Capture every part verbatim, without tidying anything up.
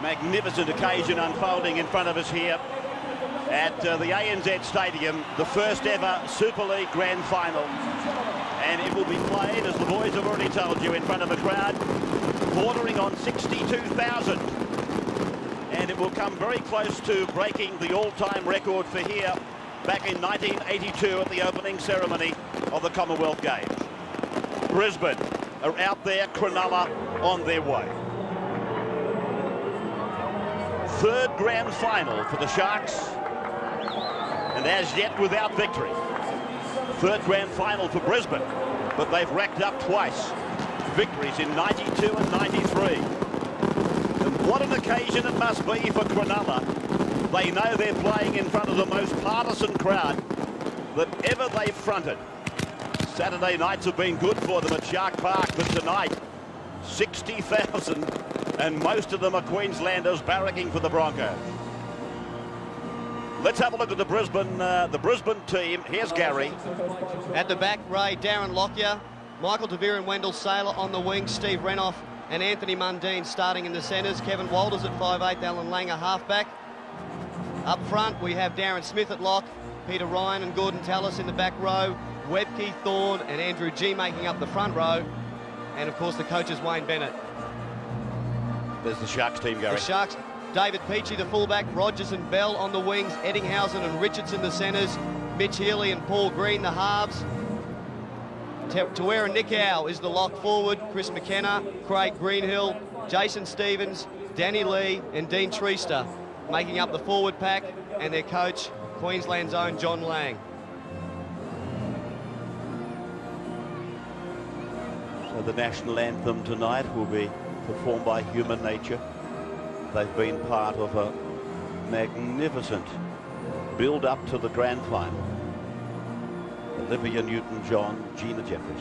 Magnificent occasion unfolding in front of us here at uh, the A N Z Stadium, the first ever Super League Grand Final. And it will be played, as the boys have already told you, in front of a crowd bordering on sixty-two thousand. And it will come very close to breaking the all-time record for here back in nineteen eighty-two at the opening ceremony of the Commonwealth Games. Brisbane are out there, Cronulla on their way. Third grand final for the Sharks, and as yet without victory. Third grand final for Brisbane, but they've racked up twice victories in ninety-two and ninety-three. And what an occasion it must be for Cronulla. They know they're playing in front of the most partisan crowd that ever they've fronted. Saturday nights have been good for them at Shark Park, but tonight, sixty thousand, and most of them are Queenslanders barracking for the Broncos. Let's have a look at the Brisbane, uh, the Brisbane team. Here's Gary. At the back, Ray, Darren Lockyer, Michael DeVere and Wendell Saylor on the wing, Steve Renoff and Anthony Mundine starting in the centres. Kevin Walters at five eight, Alan Langer halfback. Up front, we have Darren Smith at lock, Peter Ryan and Gordon Tallis in the back row, Webke, Thorne and Andrew G making up the front row, and of course the coach is Wayne Bennett. There's the Sharks team, Gary. The Sharks, David Peachey, the fullback, Rogers and Bell on the wings, Eddinghausen and Richardson the centres, Mitch Healy and Paul Green the halves. Tawera Nikau is the lock forward, Chris McKenna, Craig Greenhill, Jason Stevens, Danny Lee and Dean Treaster making up the forward pack, and their coach, Queensland's own John Lang. So the national anthem tonight will be performed by Human Nature. They've been part of a magnificent build-up to the grand final. Olivia Newton-John, Gina Jeffries.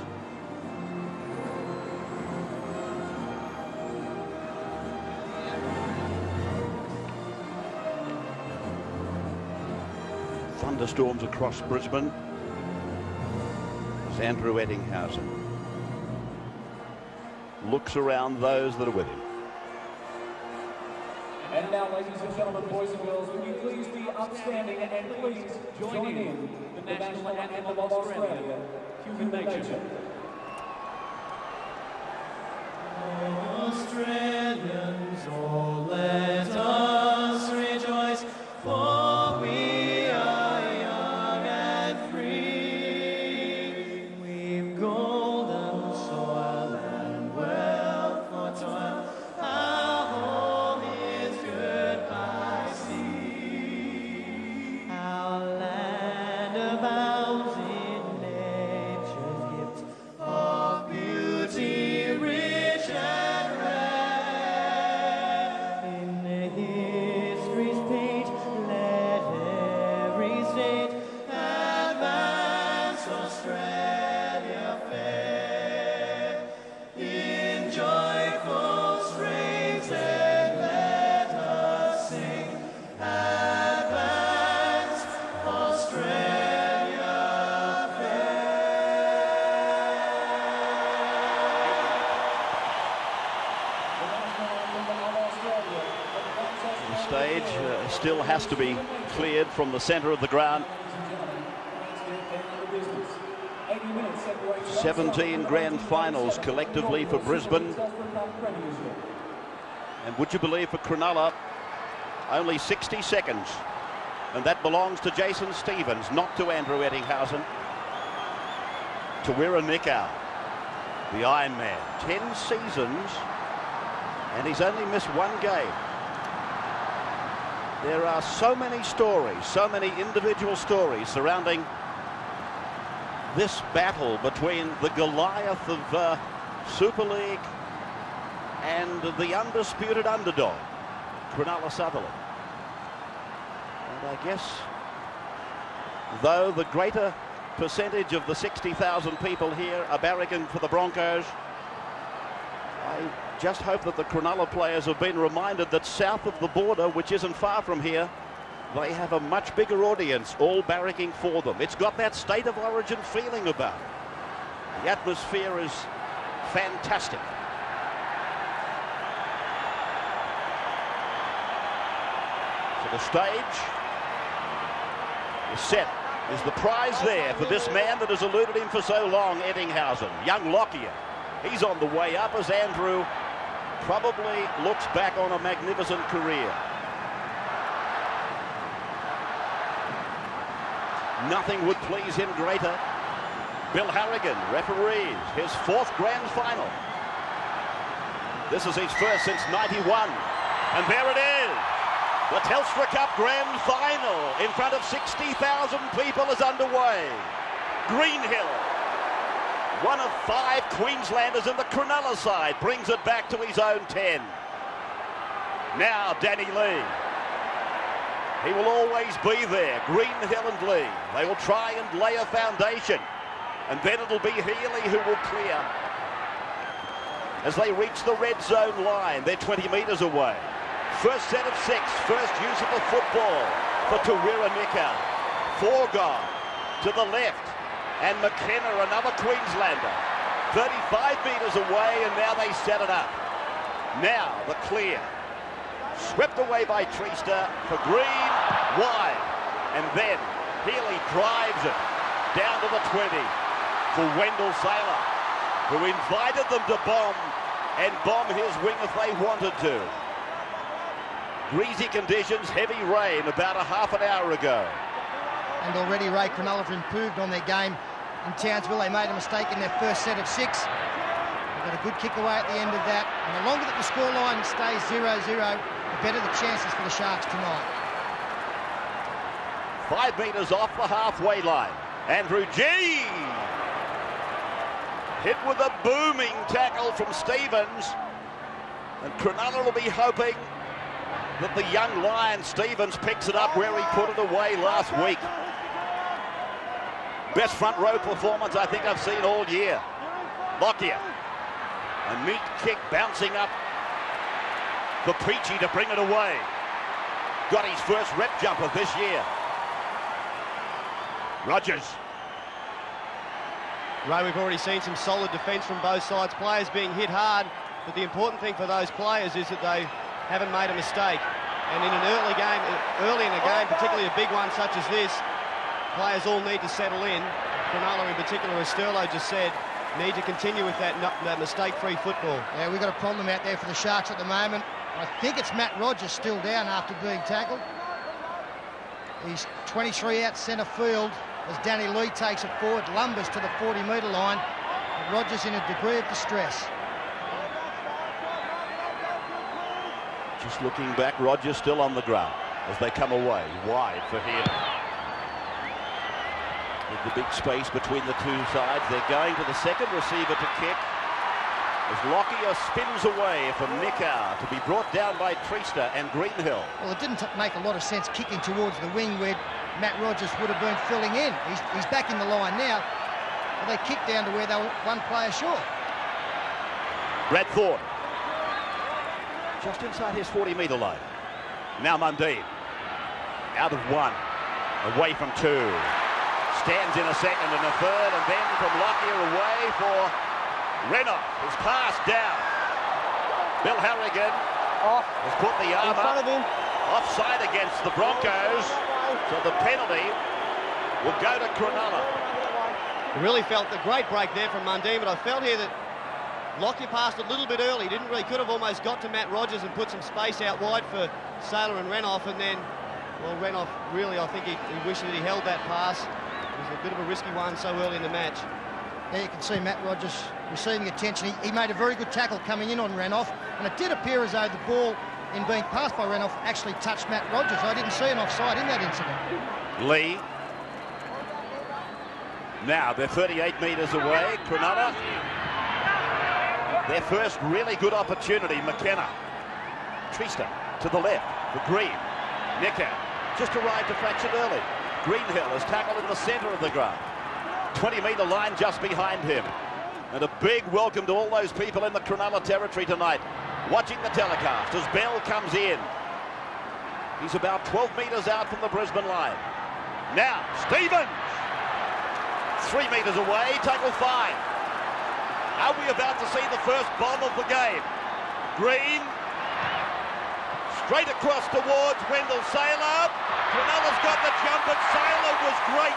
Thunderstorms across Brisbane. It's Andrew Eddinghausen. Looks around those that are with him. And now, ladies and gentlemen, boys and girls, will you please be upstanding and please join in the national anthem of Australia, Human Nature. Australians, oh, let us rejoice, for we are young and free. We've golden soil and wealth for toil. Our home is good by sea. Our land abounds in nature's gifts of beauty, rich and rare. In history's page, let every state advance Australia fair. In joyful strains and let us sing, advance Australia fair. The stage uh, still has to be cleared from the centre of the ground. seventeen grand finals collectively for Brisbane. And would you believe for Cronulla, only sixty seconds. And that belongs to Jason Stevens, not to Andrew Eddinghausen. Tawera Nikau, the Iron Man. Ten seasons, and he's only missed one game. There are so many stories, so many individual stories surrounding this battle between the Goliath of uh, Super League and the undisputed underdog, Cronulla Sutherland. And I guess, though the greater percentage of the sixty thousand people here are barracking for the Broncos, I just hope that the Cronulla players have been reminded that south of the border, which isn't far from here, they have a much bigger audience all barracking for them. It's got that state of origin feeling about it. The atmosphere is fantastic. The stage is set. Is the prize there for this man that has eluded him for so long, Eddinghausen? Young Lockyer. He's on the way up as Andrew probably looks back on a magnificent career. Nothing would please him greater. Bill Harrigan referees his fourth grand final. This is his first since ninety-one. And there it is. The Telstra Cup Grand Final in front of sixty thousand people is underway. Greenhill, one of five Queenslanders in the Cronulla side, brings it back to his own ten. Now Danny Lee. He will always be there. Greenhill and Lee. They will try and lay a foundation. And then it'll be Healy who will clear as they reach the red zone line. They're twenty metres away. First set of six, first use of the football for Tawera Nikau. Forgone to the left, and McKenna, another Queenslander, thirty-five metres away, and now they set it up. Now the clear, swept away by Treaster for Green, wide, and then Healy drives it down to the twenty for Wendell Saylor, who invited them to bomb and bomb his wing if they wanted to. Greasy conditions, heavy rain about a half an hour ago. And already Ray Cronulla have improved on their game in Townsville. They made a mistake in their first set of six. They've got a good kick away at the end of that. And the longer that the scoreline stays zero zero, the better the chances for the Sharks tonight. Five metres off the halfway line. Andrew G. hit with a booming tackle from Stevens. And Cronulla will be hoping that the young Lion Stevens picks it up where he put it away last week. Best front row performance I think I've seen all year. Lockyer. A neat kick bouncing up for Peachy to bring it away. Got his first rep jumper this year. Rogers. Ray, we've already seen some solid defence from both sides. Players being hit hard, but the important thing for those players is that they haven't made a mistake. And in an early game, early in a game, particularly a big one such as this, players all need to settle in. Cronulla in particular, as Sterlo just said, need to continue with that, that mistake-free football. Yeah, we've got a problem out there for the Sharks at the moment. I think it's Matt Rogers still down after being tackled. He's twenty-three out centre field as Danny Lee takes it forward, lumbers to the forty metre line. And Rogers in a degree of distress. Just looking back, Rogers still on the ground as they come away wide for him. With the big space between the two sides, they're going to the second receiver to kick as Lockyer spins away from Nikau to be brought down by Treaster and Greenhill. Well, it didn't make a lot of sense kicking towards the wing where Matt Rogers would have been filling in. He's, he's back in the line now. But they kicked down to where they were one player short. Brad Thorne. Just inside his forty metre line. Now Mundine. Out of one. Away from two. Stands in a second and a third, and then from Lockyer away for Renoff. His pass down. Bill Harrigan Off. has put the arm In front up. of him. Offside against the Broncos. So the penalty will go to Cronulla. Really felt the great break there from Mundine, but I felt here that Lockyer passed a little bit early. Didn't really, could have almost got to Matt Rogers and put some space out wide for Saylor and Renoff, and then, well, Renoff really, I think he, he wished that he held that pass. It was a bit of a risky one so early in the match. There you can see Matt Rogers receiving attention. He, he made a very good tackle coming in on Renoff, and it did appear as though the ball in being passed by Renoff actually touched Matt Rogers. I didn't see an offside in that incident. Lee. Now they're thirty-eight metres away. Cronulla. Their first really good opportunity. McKenna. Treaster to the left for Green. Nikau just arrived a fraction early. Greenhill is tackled in the centre of the ground. twenty metre line just behind him. And a big welcome to all those people in the Cronulla territory tonight, watching the telecast as Bell comes in. He's about twelve metres out from the Brisbane line. Now, Stevens! Three metres away, tackle five. Are we about to see the first bomb of the game? Green Straight across towards Wendell Sailor. Cronulla's got the jump, but Sailor was great.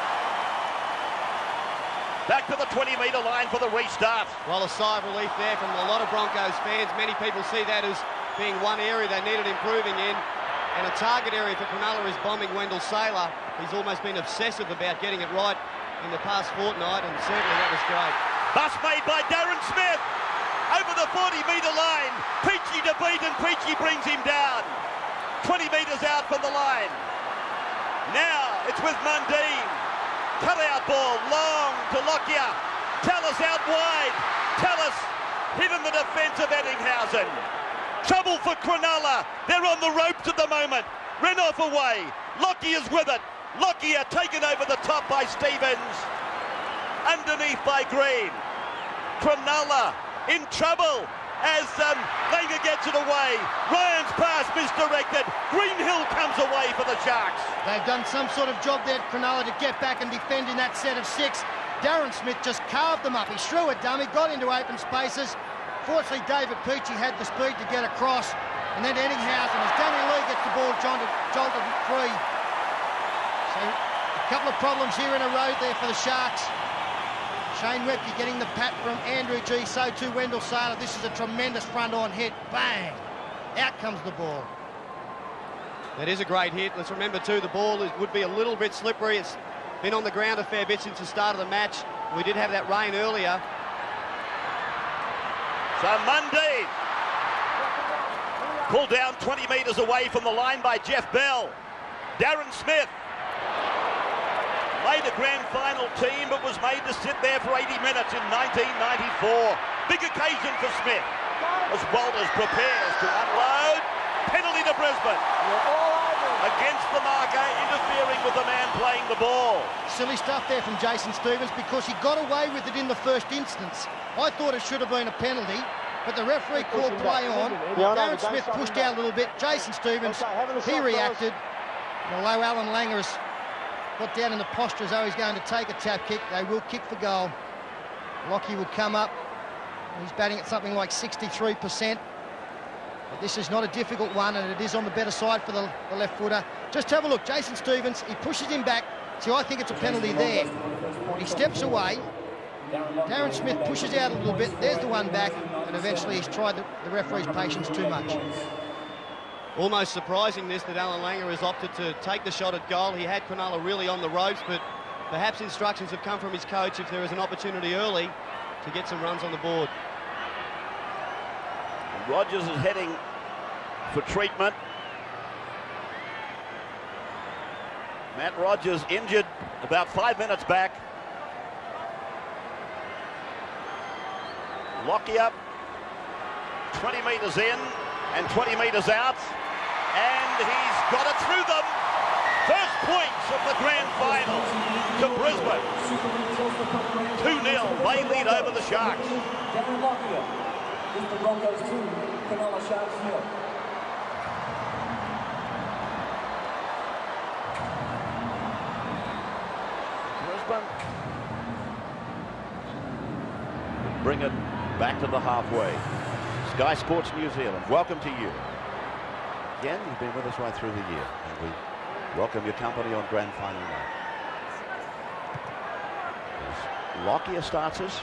Back to the twenty metre line for the restart. Well, a sigh of relief there from a lot of Broncos fans. Many people see that as being one area they needed improving in. And a target area for Cronulla is bombing Wendell Sailor. He's almost been obsessive about getting it right in the past fortnight, and certainly that was great. Bust made by Darren Smith. Over the forty metre line. Peachy to beat, and Peachy brings him down. twenty metres out from the line. Now it's with Mundine. Cut out ball, long to Lockyer. Tallis out wide. Tallis hit in the defence of Eddinghausen. Trouble for Cronulla. They're on the ropes at the moment. Renoff away. Lockyer's with it. Lockyer taken over the top by Stevens. Underneath by Green. Cronulla in trouble as um, Langer gets it away. Ryan's pass misdirected. Greenhill comes away for the Sharks. They've done some sort of job there at Cronulla to get back and defend in that set of six. Darren Smith just carved them up. He threw a dummy, got into open spaces. Fortunately, David Peachy had the speed to get across. And then Eddinghausen, as Danny Lee gets the ball jolted, jolted free. So a couple of problems here in a row there for the Sharks. Shane Webke getting the pat from Andrew G. So too Wendell Sailor. This is a tremendous front-on hit. Bang! Out comes the ball. That is a great hit. Let's remember too, the ball is, would be a little bit slippery. It's been on the ground a fair bit since the start of the match. We did have that rain earlier. So Mundine pulled down twenty metres away from the line by Jeff Bell. Darren Smith made a grand final team, but was made to sit there for eighty minutes in nineteen ninety-four. Big occasion for Smith as Walters prepares to unload. Penalty to Brisbane. Against the marker, interfering with the man playing the ball. Silly stuff there from Jason Stevens because he got away with it in the first instance. I thought it should have been a penalty, but the referee called play on. Darren Smith pushed out a little bit. Jason Stevens, he reacted. And although Alan Langer has got down in the posture as though he's going to take a tap kick, they will kick for goal. Lockie will come up. He's batting at something like sixty-three percent. But this is not a difficult one, and it is on the better side for the, the left footer. Just have a look. Jason Stevens, he pushes him back. See, I think it's a penalty there. He steps away. Darren Smith pushes out a little bit. There's the one back, and eventually he's tried the, the referee's patience too much. Almost surprising this that Alan Langer has opted to take the shot at goal. He had Cronulla really on the ropes, but perhaps instructions have come from his coach if there is an opportunity early to get some runs on the board. Rogers is heading for treatment. Matt Rogers injured about five minutes back. Lockyer, twenty metres in and twenty metres out, and he's got it through them. First points of the grand final to Brisbane. two nil, they lead over the Sharks. Darren Lockyer, Brisbane Broncos two, Cronulla Sharks nil. Brisbane bring it back to the halfway. Sky Sports New Zealand, welcome to you. Again, you've been with us right through the year, and we welcome your company on grand final night. As Lockyer starts us.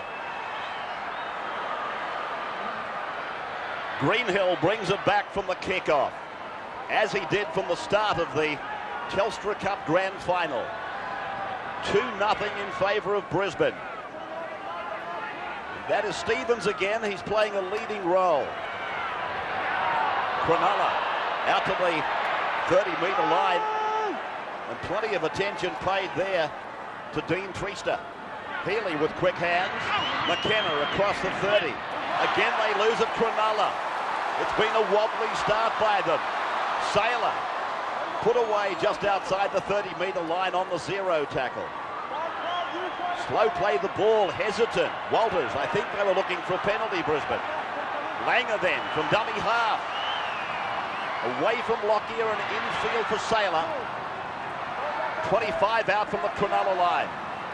Greenhill brings it back from the kickoff, as he did from the start of the Telstra Cup Grand Final. two nothing in favour of Brisbane. That is Stevens again. He's playing a leading role. Cronulla out to the thirty metre line, and plenty of attention paid there to Dean Treaster. Healy with quick hands. McKenna across the thirty. Again they lose at Cronulla. It's been a wobbly start by them. Sailor put away just outside the thirty metre line on the zero tackle. Slow play the ball, hesitant. Walters, I think they were looking for a penalty, Brisbane. Langer then from dummy half. Away from Lockyer and infield for Sailor. twenty-five out from the Cronulla line.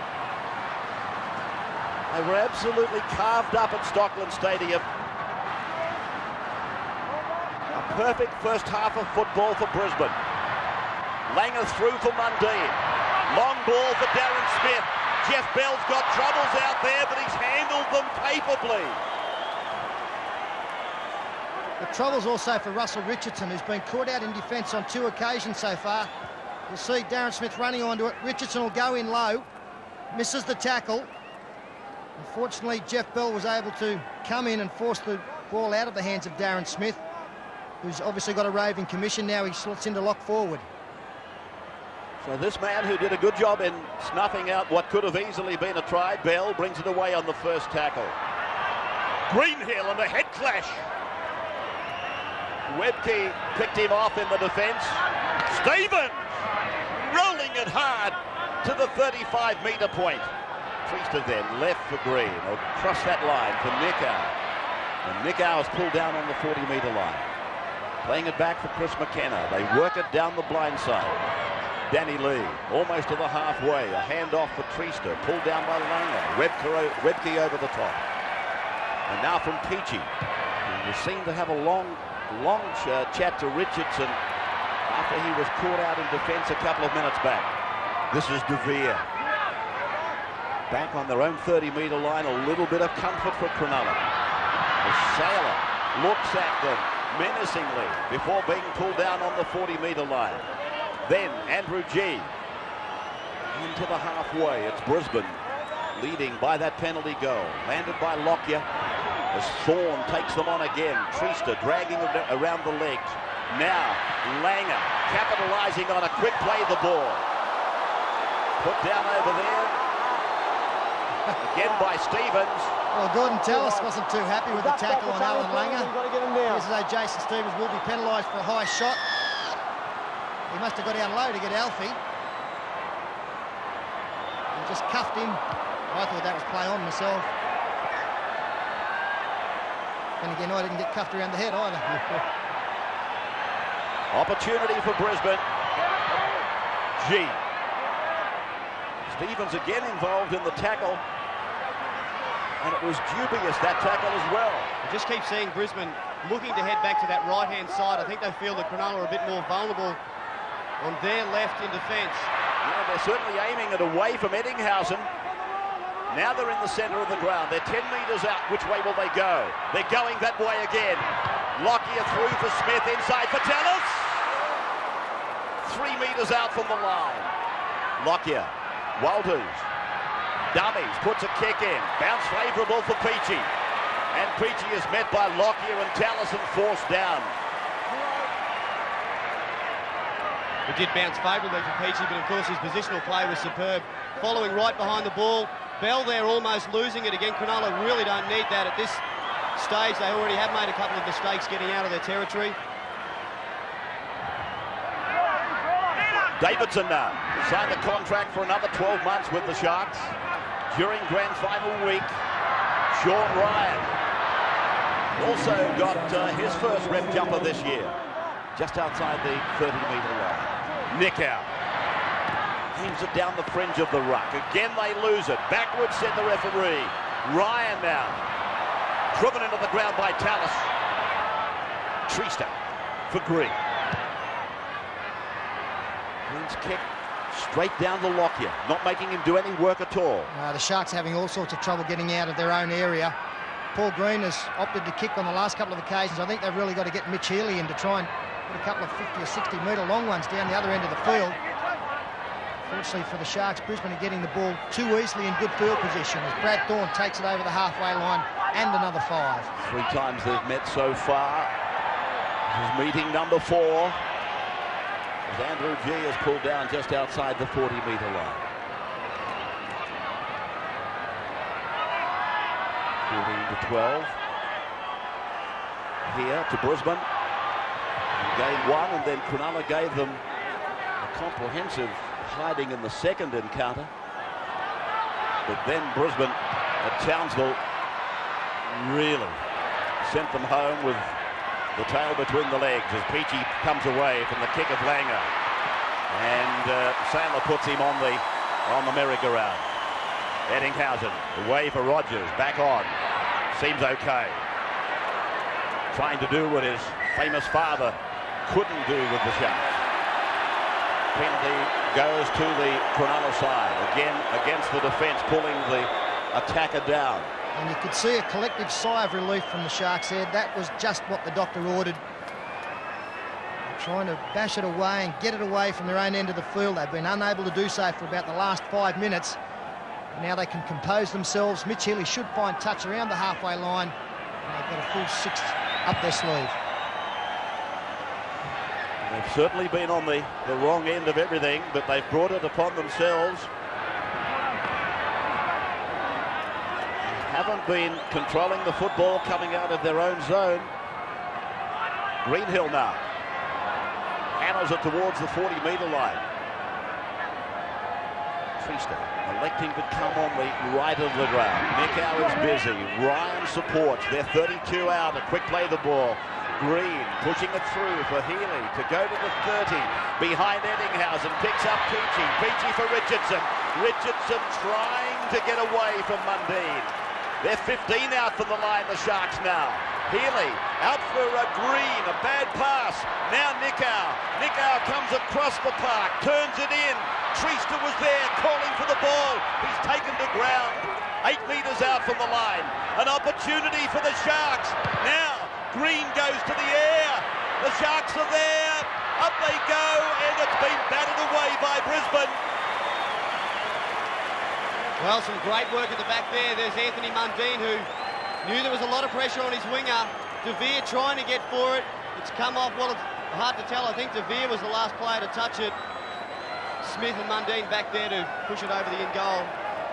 They were absolutely carved up at Stockland Stadium. A perfect first half of football for Brisbane. Langer through for Mundine. Long ball for Darren Smith. Jeff Bell's got troubles out there, but he's handled them capably. The trouble's also for Russell Richardson, who's been caught out in defence on two occasions so far. You'll see Darren Smith running onto it. Richardson will go in low, misses the tackle. Unfortunately, Jeff Bell was able to come in and force the ball out of the hands of Darren Smith, who's obviously got a roving commission. Now he slots into lock forward. So this man who did a good job in snuffing out what could have easily been a try, Bell, brings it away on the first tackle. Greenhill and a head clash. Webke picked him off in the defence. Stevens rolling it hard to the thirty-five metre point. Priester then left for Green, or cross that line for Nickau. And Nickau is pulled down on the forty metre line. Playing it back for Chris McKenna. They work it down the blind side. Danny Lee, almost to the halfway. A handoff for Priester, pulled down by Langer. Webke, Webke over the top. And now from Peachy. We seem to have a long, long ch chat to Richardson after he was caught out in defence a couple of minutes back. This is De Vere. Back on their own thirty metre line, a little bit of comfort for Cronulla. The Sailor looks at them menacingly before being pulled down on the forty metre line. Then Andrew G into the halfway. It's Brisbane leading by that penalty goal. Landed by Lockyer as Thorne takes them on again. Priester dragging around the legs. Now Langer capitalising on a quick play the ball. Put down over there. Again by Stevens. Well, Gordon Tallis wasn't too happy with the tackle on Alan Langer. This is how Jason Stevens will be penalised for a high shot. He must have got down low to get Alfie. He just cuffed him. I thought that was play on myself. And again, I didn't get cuffed around the head either. Opportunity for Brisbane. G. Stevens again involved in the tackle. And it was dubious, that tackle as well. I just keep seeing Brisbane looking to head back to that right-hand side. I think they feel that Cronulla are a bit more vulnerable on their left in defence. Yeah, they're certainly aiming it away from Eddinghausen. Now they're in the centre of the ground. They're ten metres out. Which way will they go? They're going that way again. Lockyer through for Smith, inside for Tallis. Three metres out from the line. Lockyer, Walters, dummies, puts a kick in. Bounce favourable for Peachy. And Peachy is met by Lockyer and Tallis and forced down. It did bounce favourably for Peachy, but of course his positional play was superb. Following right behind the ball. Bell there almost losing it again. Cronulla really don't need that at this stage. They already have made a couple of mistakes getting out of their territory. Davidson now signed a contract for another twelve months with the Sharks. During grand final week, Sean Ryan also got uh, his first rep jumper this year, just outside the thirty metre line. Nickau aims it down the fringe of the ruck. Again they lose it. Backwards said the referee. Ryan now driven into the ground by Tallis. Priester for Green. Green's kick straight down to Lockyer, not making him do any work at all. Uh, the Sharks having all sorts of trouble getting out of their own area. Paul Green has opted to kick on the last couple of occasions. I think they've really got to get Mitch Healy in to try and put a couple of fifty or sixty metre long ones down the other end of the field. Fortunately for the Sharks, Brisbane are getting the ball too easily in good field position as Brad Thorne takes it over the halfway line and another five. Three times they've met so far. This is meeting number four. As Andrew G is pulled down just outside the forty metre line. fourteen to twelve. Here to Brisbane. Game one, and then Cronulla gave them a comprehensive hiding in the second encounter. But then Brisbane at Townsville really sent them home with the tail between the legs as Peachy comes away from the kick of Langer. And uh, Sailor puts him on the, on the merry-go-round. Eddinghausen away for Rogers, back on. Seems okay. Trying to do what is famous father couldn't do with the Sharks. Penalty goes to the Cronulla side. Again, against the defence, pulling the attacker down. And you could see a collective sigh of relief from the Sharks there. That was just what the doctor ordered. Trying to bash it away and get it away from their own end of the field. They've been unable to do so for about the last five minutes. Now they can compose themselves. Mitch Healy should find touch around the halfway line. And they've got a full six up their sleeve. They've certainly been on the, the wrong end of everything, but they've brought it upon themselves. Haven't been controlling the football coming out of their own zone. Greenhill now handles it towards the forty metre line. Feaster electing to come on the right of the ground. Nickau is busy. Ryan supports. They're thirty-two out. A quick play the ball. Green pushing it through for Healy to go to the thirty. Behind Eddinghausen. Picks up Peachy. Peachy for Richardson. Richardson trying to get away from Mundine. They're fifteen out from the line, the Sharks now. Healy out for a Green, a bad pass. Now Nickau. Nickau comes across the park, turns it in. Treaster was there calling for the ball. He's taken to ground. Eight metres out from the line. An opportunity for the Sharks. Now Green goes to the air. The Sharks are there. Up they go, and it's been batted away by Brisbane. Well, some great work at the back there. There's Anthony Mundine, who knew there was a lot of pressure on his winger. De Vere trying to get for it. It's come off. Well, it's hard to tell. I think De Vere was the last player to touch it. Smith and Mundine back there to push it over the in goal.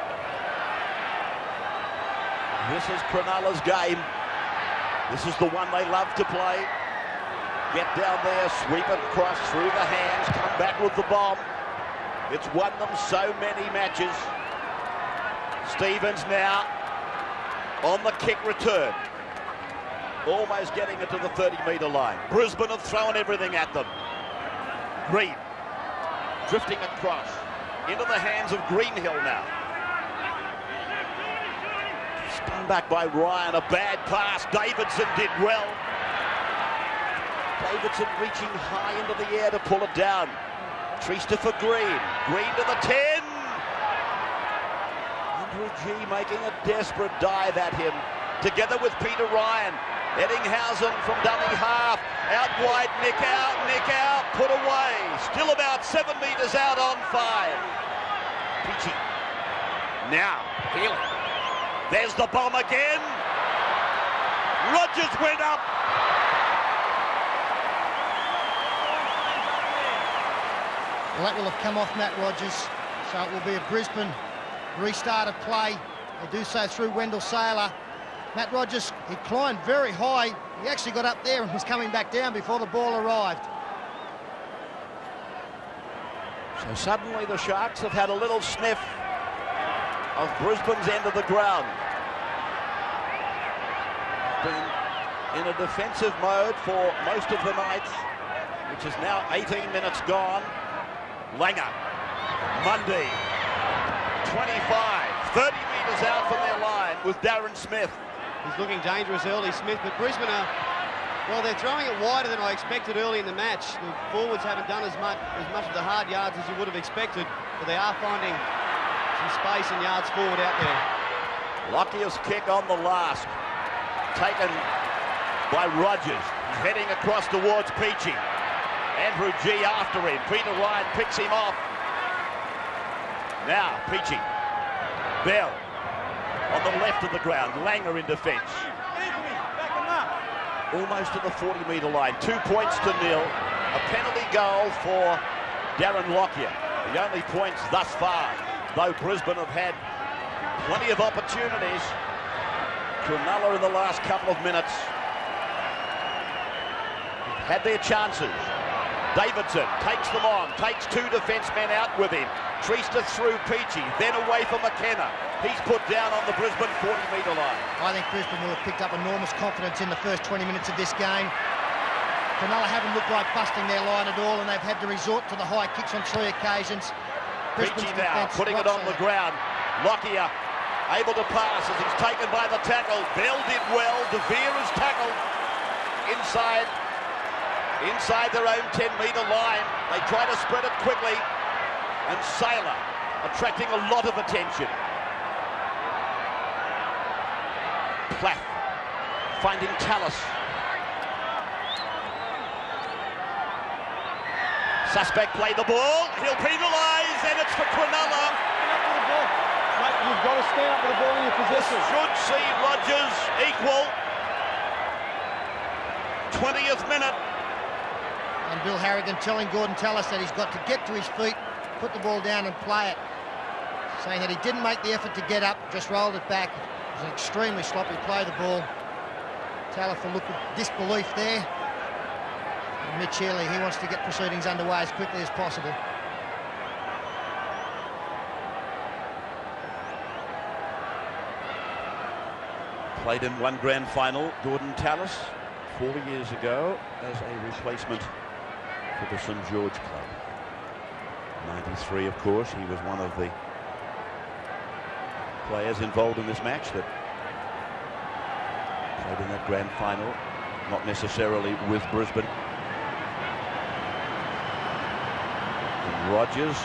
This is Cronulla's game. This is the one they love to play. Get down there, sweep it across through the hands, come back with the bomb. It's won them so many matches. Stevens now on the kick return. Almost getting it to the thirty metre line. Brisbane have thrown everything at them. Green drifting across into the hands of Greenhill now. Spun back by Ryan, a bad pass. Davidson did well. Davidson reaching high into the air to pull it down. Treaster for Green. Green to the ten. Andrew G making a desperate dive at him. Together with Peter Ryan. Eddinghausen from dummy half. Out wide, Nick out, Nick out, put away. Still about seven metres out on five. Peachy. Now, Healy. There's the bomb again. Rogers went up. Well, that will have come off Matt Rogers, so it will be a Brisbane restart of play. They do so through Wendell Saylor. Matt Rogers, he climbed very high. He actually got up there and was coming back down before the ball arrived. So suddenly the Sharks have had a little sniff of Brisbane's end of the ground. Been in a defensive mode for most of the night, which is now eighteen minutes gone. Langer, Mundy, twenty-five, thirty metres out from their line with Darren Smith. He's looking dangerous early, Smith, but Brisbane are, well, they're throwing it wider than I expected early in the match. The forwards haven't done as much, as much of the hard yards as you would have expected, but they are finding some space and yards forward out there. Lockyer's kick on the last, taken by Rogers, heading across towards Peachy. Andrew G after him. Peter Ryan picks him off. Now Peachy. Bell on the left of the ground. Langer in defence. Almost to the forty metre line. Two points to nil. A penalty goal for Darren Lockyer. The only points thus far, though Brisbane have had plenty of opportunities. Cronulla in the last couple of minutes had their chances. Davidson takes them on, takes two defencemen out with him. Treaster through Peachy, then away from McKenna. He's put down on the Brisbane forty metre line. I think Brisbane will have picked up enormous confidence in the first twenty minutes of this game. Cronulla haven't looked like busting their line at all, and they've had to resort to the high kicks on three occasions. Peachy now putting it on the ground. Lockyer able to pass as he's taken by the tackle. Bell did well. De Vere is tackled inside inside their own ten metre line. They try to spread it quickly, and Sailor attracting a lot of attention. Plath finding Tallis. Suspect play the ball, he'll penalise, and it's for Cronulla. You've got to stand up with the ball in your possession. Should see Rogers equal. twentieth minute. And Bill Harrigan telling Gordon Tallis that he's got to get to his feet, put the ball down and play it. Saying that he didn't make the effort to get up, just rolled it back. It was an extremely sloppy play, the ball. Tallis will look with disbelief there. And Mitch Healy, he wants to get proceedings underway as quickly as possible. Played in one grand final, Gordon Tallis, four years ago as a replacement for the Saint George club. ninety-three, of course, he was one of the players involved in this match that played in that grand final, not necessarily with Brisbane. And Rogers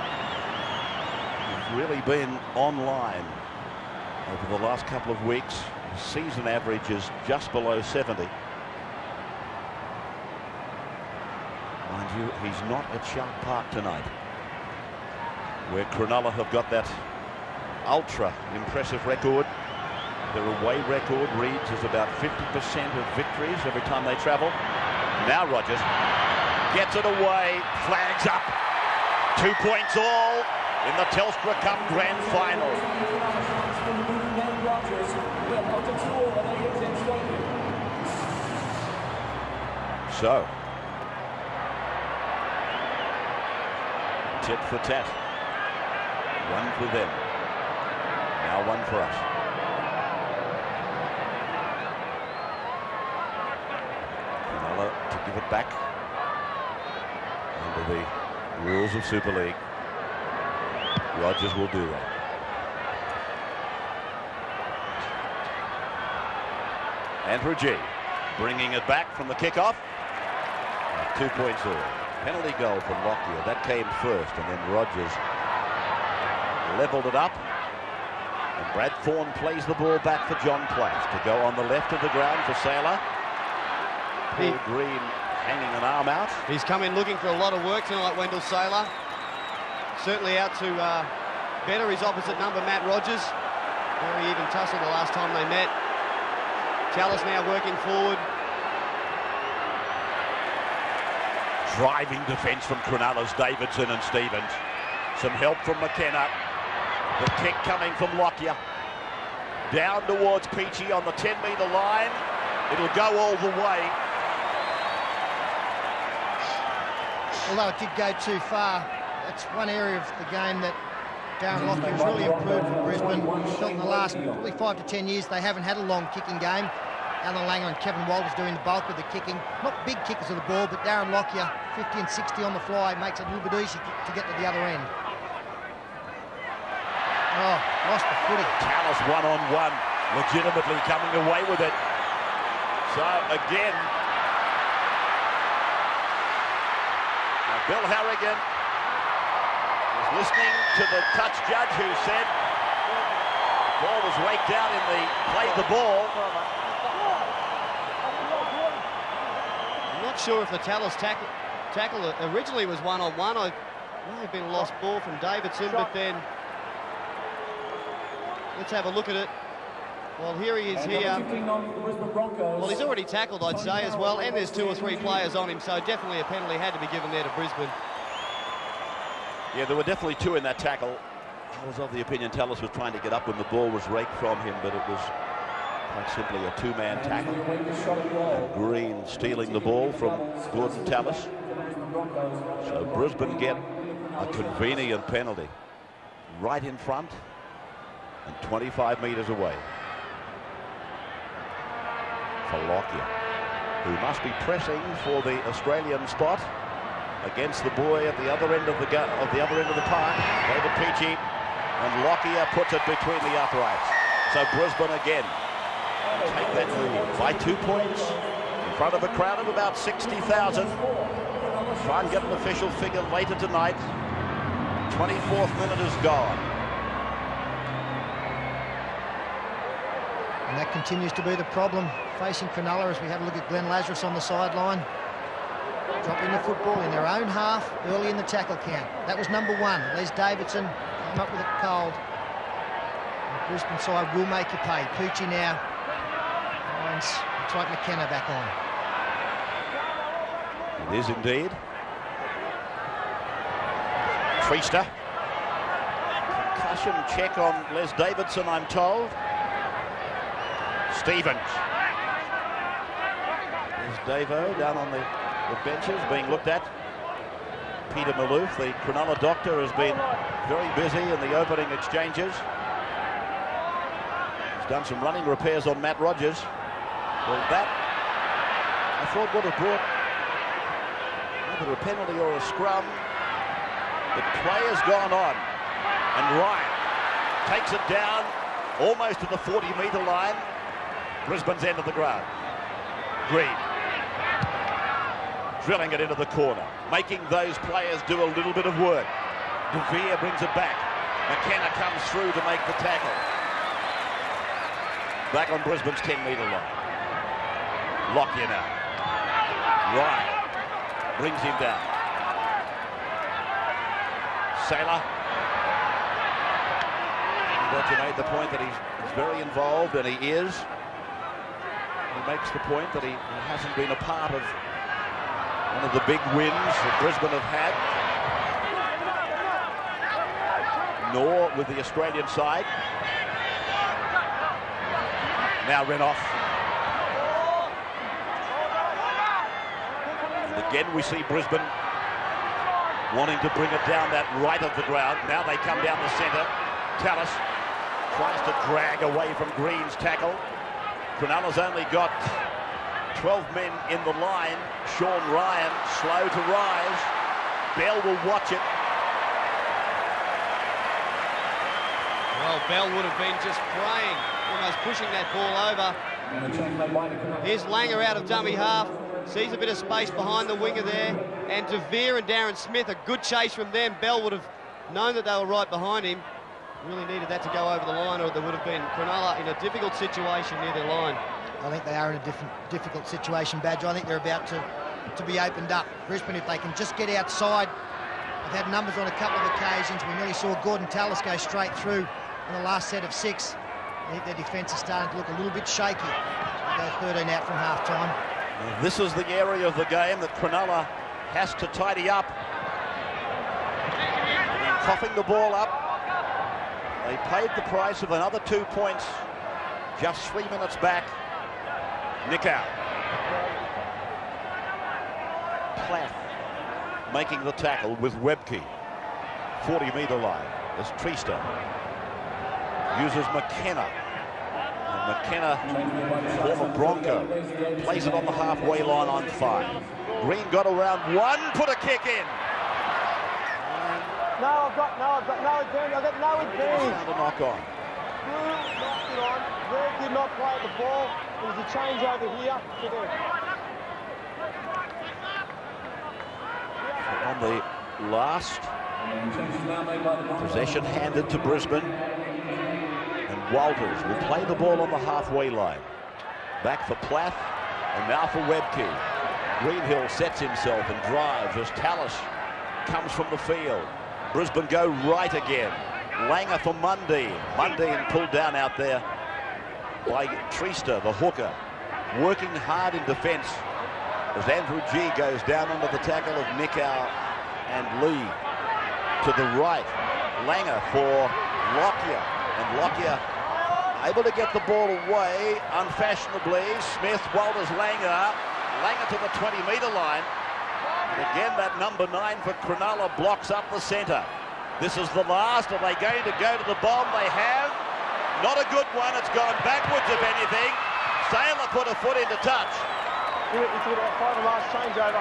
has really been online over the last couple of weeks. His season average is just below seventy. Mind you, he's not at Shark Park tonight, where Cronulla have got that ultra impressive record. Their away record reads as about fifty percent of victories every time they travel. Now Rogers gets it away, flags up. Two points all in the Telstra Cup Grand Final. So, tit for tat. One for them. Now one for us. Cronulla to give it back under the rules of Super League. Rogers will do that. Andrew G bringing it back from the kickoff. Two points all. Penalty goal from Lockyer. That came first, and then Rogers levelled it up. And Brad Thorne plays the ball back for John Plath to go on the left of the ground for Sailor. Paul he, Green hanging an arm out. He's come in looking for a lot of work tonight, Wendell Sailor. Certainly out to uh, better his opposite number, Matt Rogers. Very even tussle the last time they met. Tallis now working forward. Driving defence from Cronulla's Davidson and Stevens. Some help from McKenna. The kick coming from Lockyer. Down towards Peachy on the ten metre line. It'll go all the way. Although it did go too far, that's one area of the game that Darren Lockyer has really improved for Brisbane. Felt in the last probably five to ten years they haven't had a long kicking game. Alan Langer and Kevin Walters doing the bulk of the kicking. Not big kickers of the ball, but Darren Lockyer, fifty and sixty on the fly, makes it a little bit easy to get to the other end. Oh, lost the footy. Tallis one-on-one, legitimately coming away with it. So, again, now Bill Harrigan was listening to the touch judge who said ball was raked out in the played the ball. I'm not sure if the Tallis tackle, tackle originally was one-on-one. I may have been a lost ball from Davidson, but then let's have a look at it. Well, here he is here. Well, he's already tackled, I'd say, as well, and there's two or three players on him, so definitely a penalty had to be given there to Brisbane. Yeah, there were definitely two in that tackle. I was of the opinion Tallis was trying to get up when the ball was raked from him, but it was quite simply a two-man tackle. And Green stealing the ball from Gordon Tallis. So Brisbane get a convenient penalty right in front and twenty-five metres away for Lockyer, who must be pressing for the Australian spot against the boy at the other end of the of the other end of the park, David Peachy, and Lockyer puts it between the uprights. So Brisbane again take that lead by two points in front of a crowd of about sixty thousand. Try and get an official figure later tonight. twenty-fourth minute is gone. And that continues to be the problem facing Cronulla as we have a look at Glenn Lazarus on the sideline. Dropping the football in their own half early in the tackle count. That was number one. Les Davidson came up with it cold. The Brisbane side will make you pay. Poochie now finds Tyke McKenna back on. It is indeed. Treaster. Concussion check on Les Davidson, I'm told. Stevens. There's Davo down on the, the benches being looked at. Peter Maloof, the Cronulla doctor, has been very busy in the opening exchanges. He's done some running repairs on Matt Rogers. Well, that, I thought, would have brought either a penalty or a scrum. The play has gone on, and Ryan takes it down almost to the forty metre line. Brisbane's end of the ground. Green drilling it into the corner, making those players do a little bit of work. De Vere brings it back. McKenna comes through to make the tackle. Back on Brisbane's ten metre line. Lockyer now. Ryan brings him down. Sailor. Roger made the point that he's, he's very involved, and he is. He makes the point that he, he hasn't been a part of one of the big wins that Brisbane have had, nor with the Australian side. Now Renoff. And again we see Brisbane wanting to bring it down that right of the ground. Now they come down the centre. Tallis tries to drag away from Green's tackle. Cronulla's only got twelve men in the line. Sean Ryan slow to rise. Bell will watch it. Well, Bell would have been just praying, almost pushing that ball over. Here's Langer out of dummy half. Sees a bit of space behind the winger there. And De Vere and Darren Smith, a good chase from them. Bell would have known that they were right behind him. Really needed that to go over the line, or there would have been Cronulla in a difficult situation near their line. I think they are in a different, difficult situation, Badger. I think they're about to, to be opened up. Brisbane, if they can just get outside. They've had numbers on a couple of occasions. We nearly saw Gordon Tallis go straight through in the last set of six. I think their defence is starting to look a little bit shaky. They go thirteen out from half-time. Well, this is the area of the game that Cronulla has to tidy up. And coughing the ball up. They paid the price of another two points just three minutes back. Nick out. Plath making the tackle with Webke. forty metre line as Treaster uses McKenna. And McKenna, former Bronco, plays it on the halfway line on five. Green got around one, put a kick in. No, I've got no, I've got no advantage. I've got no advantage. Found a knock on. Blue knocked it on. Red did not play at the ball. There was a change over here to there. On the last possession handed to Brisbane, and Walters will play the ball on the halfway line. Back for Plath, and now for Webke. Greenhill sets himself and drives as Tallis comes from the field. Brisbane go right again. Langer for Mundy. Mundy and pulled down out there by Treaster, the hooker, working hard in defence as Andrew G goes down under the tackle of Nicow and Lee. To the right, Langer for Lockyer, and Lockyer able to get the ball away unfashionably. Smith, Walters, Langer, Langer to the twenty metre line. And again, that number nine for Cronulla blocks up the centre. This is the last. Are they going to go to the bomb? They have. Not a good one. It's gone backwards, if anything. Sailor put a foot into touch. It's about five last changeover.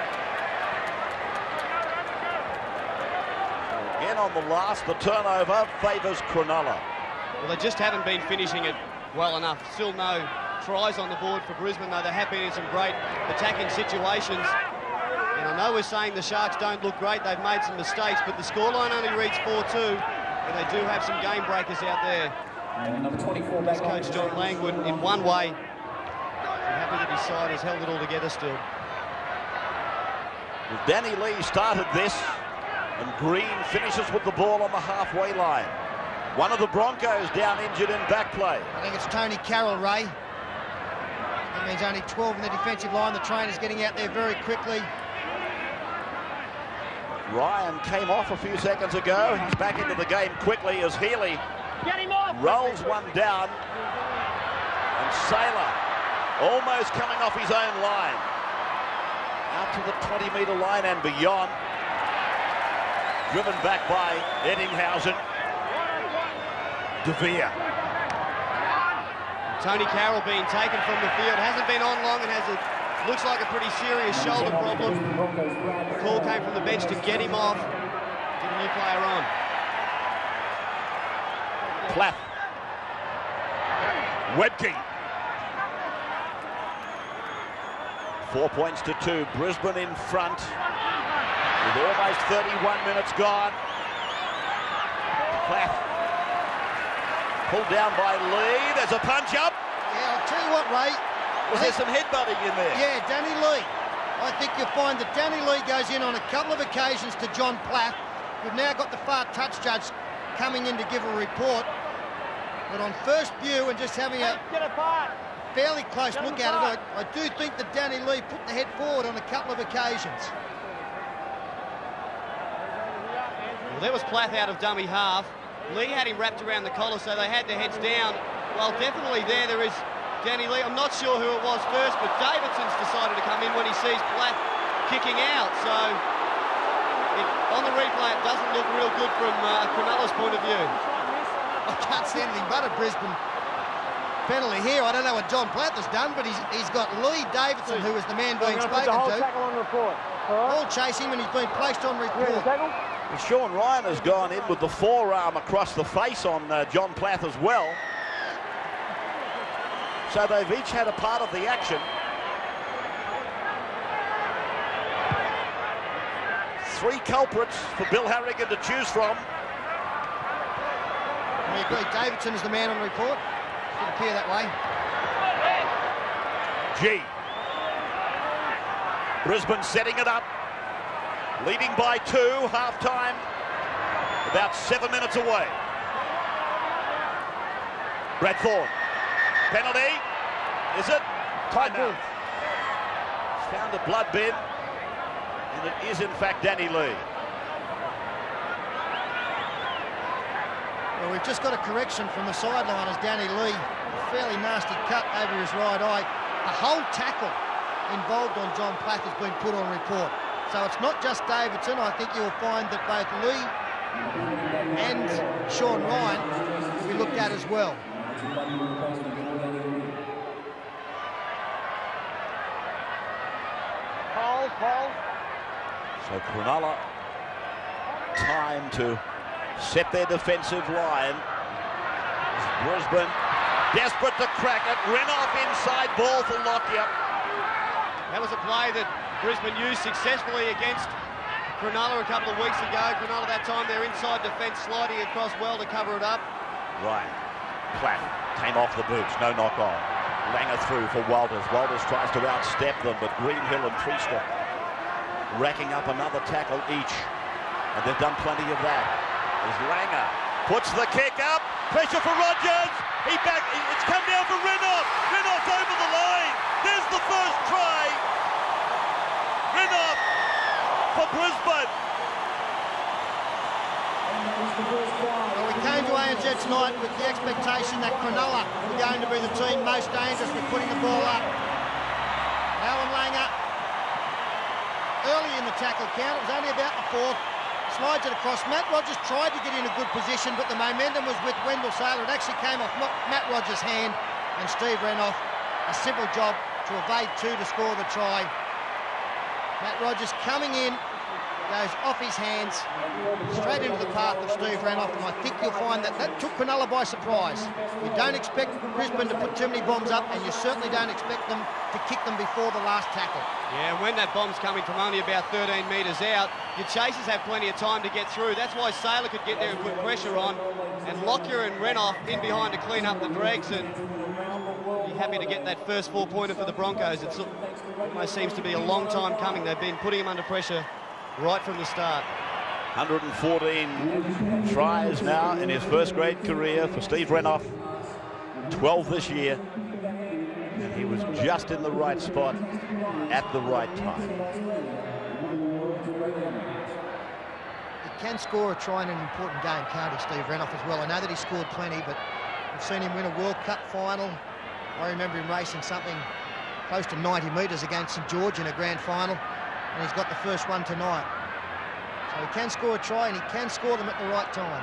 Again on the last, the turnover favours Cronulla. Well, they just haven't been finishing it well enough. Still no tries on the board for Brisbane, though they have been in some great attacking situations. And I know we're saying the Sharks don't look great, they've made some mistakes, but the scoreline only reads four two, and they do have some game breakers out there. And number twenty-four back on. Coach John Langwood, in one way, I'm happy that his side has held it all together still. Well, Danny Lee started this, and Green finishes with the ball on the halfway line. One of the Broncos down injured in back play. I think it's Tony Carroll, Ray. That means only twelve in the defensive line. The trainer's getting out there very quickly. Ryan came off a few seconds ago. He's back into the game quickly as Healy rolls one down. And Saylor almost coming off his own line. Out to the twenty metre line and beyond. Driven back by Eddinghausen. De Vere. Tony Carroll being taken from the field. Hasn't been on long and has a looks like a pretty serious shoulder problem. The call came from the bench to get him off. Get a new player on. Platt. Webke. Four points to two. Brisbane in front with almost thirty-one minutes gone. Platt. Pulled down by Lee. There's a punch up. Yeah, I'll tell you what, Ray. Was there some headbutting in there? Yeah, Danny Lee. I think you'll find that Danny Lee goes in on a couple of occasions to John Platt. We've now got the far touch judge coming in to give a report. But on first view and just having a fairly close look at it, I, I do think that Danny Lee put the head forward on a couple of occasions. Well, there was Plath out of dummy half. Lee had him wrapped around the collar, so they had their heads down. Well, definitely there, there is Danny Lee. I'm not sure who it was first, but Davidson's decided to come in when he sees Platt kicking out. So it, on the replay, it doesn't look real good from uh, Cronulla's point of view. I can't see anything but a Brisbane penalty here. I don't know what John Platt has done, but he's, he's got Lee Davidson, who is the man being spoken to. Ball chasing him, and he's been placed on report. And Sean Ryan has gone in with the forearm across the face on uh, John Platt as well. So they've each had a part of the action. Three culprits for Bill Harrigan to choose from. I agree, Davidson is the man on report. It would appear that way. G. Brisbane setting it up. Leading by two, half-time, about seven minutes away. Brad Thorne. Penalty. Is it? Timeout. Found a blood bin. And it is, in fact, Danny Lee. Well, we've just got a correction from the sideline as Danny Lee, a fairly nasty cut over his right eye. A whole tackle involved on John Platt has been put on report. So it's not just Davidson. I think you'll find that both Lee and Sean Ryan will be looked at as well. Call, call. So Cronulla, time to set their defensive line. Brisbane desperate to crack it. Renoff inside, ball for Lockyer. That was a play that Brisbane used successfully against Cronulla a couple of weeks ago. Cronulla that time, their inside defence sliding across well to cover it up. Ryan. Platt came off the boots, no knock on. Langer through for Walters. Walters tries to outstep them, but Greenhill and Priester racking up another tackle each. And they've done plenty of that. As Langer puts the kick up. Pressure for Rogers. He back. It's come down for Renoff. Renoff's over the line. There's the first try. Renoff for Brisbane. Well, we came to A N Z tonight with the expectation that Cronulla were going to be the team most dangerous with putting the ball up. Alan Langer, early in the tackle count, it was only about the fourth, slides it across. Matt Rogers tried to get in a good position, but the momentum was with Wendell Saylor. It actually came off Matt Rogers' hand, and Steve Renoff, a simple job to evade two to score the try. Matt Rogers coming in goes off his hands, straight into the path of Steve Renouf, and I think you'll find that that took Cronulla by surprise. You don't expect Brisbane to put too many bombs up, and you certainly don't expect them to kick them before the last tackle. Yeah, when that bomb's coming from only about thirteen metres out, your chasers have plenty of time to get through. That's why Saylor could get there and put pressure on, and Lockyer and Renouf in behind to clean up the dregs, and be happy to get that first four-pointer for the Broncos. It's, it almost seems to be a long time coming. They've been putting him under pressure right from the start. one hundred fourteen tries now in his first grade career for Steve Renouf. twelve this year. And he was just in the right spot at the right time. He can score a try in an important game, can't he, Steve Renouf, as well? I know that he scored plenty, but we've seen him win a World Cup final. I remember him racing something close to ninety metres against St George in a grand final, and he's got the first one tonight. So he can score a try, and he can score them at the right time.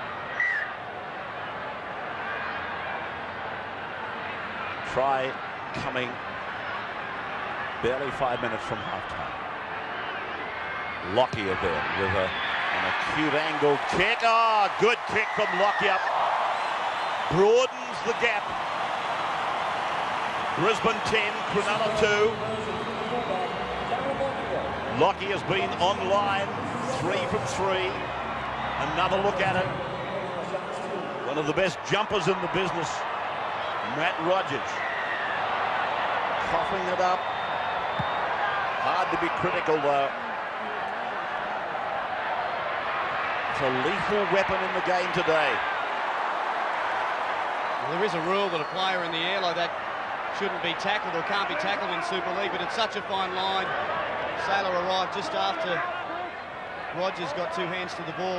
Try coming barely five minutes from halftime. Lockyer there with a, an acute angle kick. Ah, oh, good kick from Lockyer. Broadens the gap. Brisbane ten, Cronulla two. Lockyer has been online, three from three. Another look at it. One of the best jumpers in the business, Matt Rogers. Coughing it up. Hard to be critical though. It's a lethal weapon in the game today. Well, there is a rule that a player in the air like that shouldn't be tackled or can't be tackled in Super League, but it's such a fine line. Saylor arrived just after Rogers got two hands to the ball.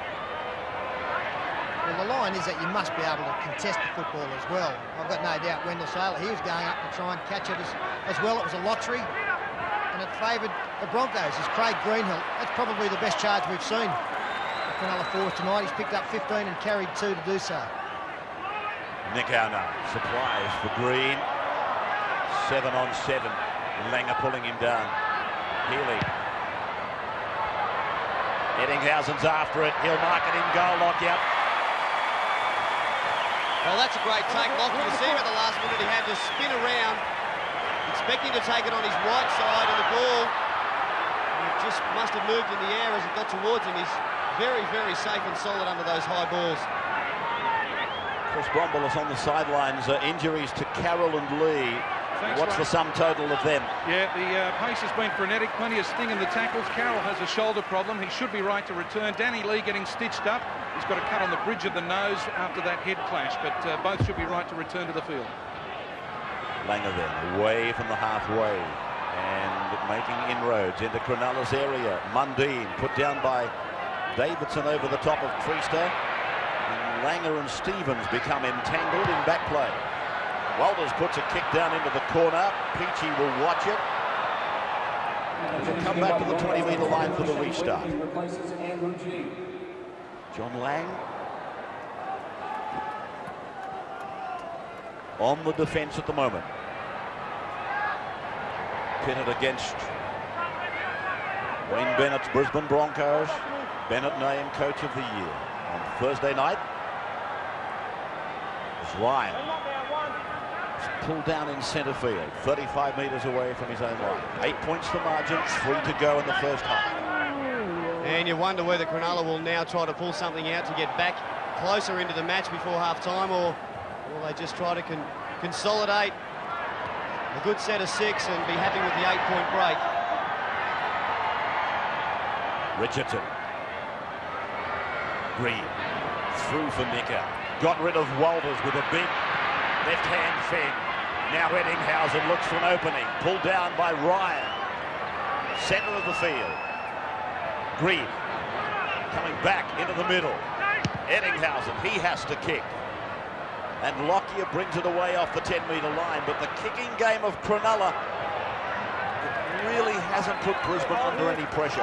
Well, the line is that you must be able to contest the football as well. I've got no doubt Wendell Saylor, he was going up to try and catch it as, as well. It was a lottery, and it favoured the Broncos. As Craig Greenhill, that's probably the best charge we've seen for Cronulla forward tonight. He's picked up fifteen and carried two to do so. Nikau now supplies for Green. Seven on seven. Langer pulling him down. Healy. Eddinghausen's after it. He'll mark it in goal. Lockyer. Well, that's a great take, Lockyer. You see him at the last minute. He had to spin around, expecting to take it on his right side, and the ball it just must have moved in the air as it got towards him. He's very, very safe and solid under those high balls. Chris Bromwell is on the sidelines. Uh, injuries to Carroll and Lee. Thanks, What's Ray. the sum total of them? Yeah, the uh, pace has been frenetic. Plenty of sting in the tackles. Carroll has a shoulder problem. He should be right to return. Danny Lee getting stitched up. He's got a cut on the bridge of the nose after that head clash, but uh, both should be right to return to the field. Langer then, away from the halfway and making inroads into Cronulla's area. Mundine put down by Davidson over the top of Treaster. And Langer and Stevens become entangled in back play. Walters puts a kick down into the corner. Peachy will watch it. He'll come back to the twenty metre line for the restart. John Lang on the defence at the moment. Pitted against Wayne Bennett's Brisbane Broncos. Bennett named Coach of the Year. On Thursday night, Ryan pulled down in centre field, thirty-five metres away from his own line. Eight points the margin, three to go in the first half. And you wonder whether Cronulla will now try to pull something out to get back closer into the match before half-time, or will they just try to con consolidate a good set of six and be happy with the eight-point break. Richardson. Green. Through for Nicker. Got rid of Walters with a big left-hand fend. Now Eddinghausen looks for an opening. Pulled down by Ryan. Centre of the field. Green. Coming back into the middle. Eddinghausen, he has to kick. And Lockyer brings it away off the ten metre line. But the kicking game of Cronulla really hasn't put Brisbane under any pressure.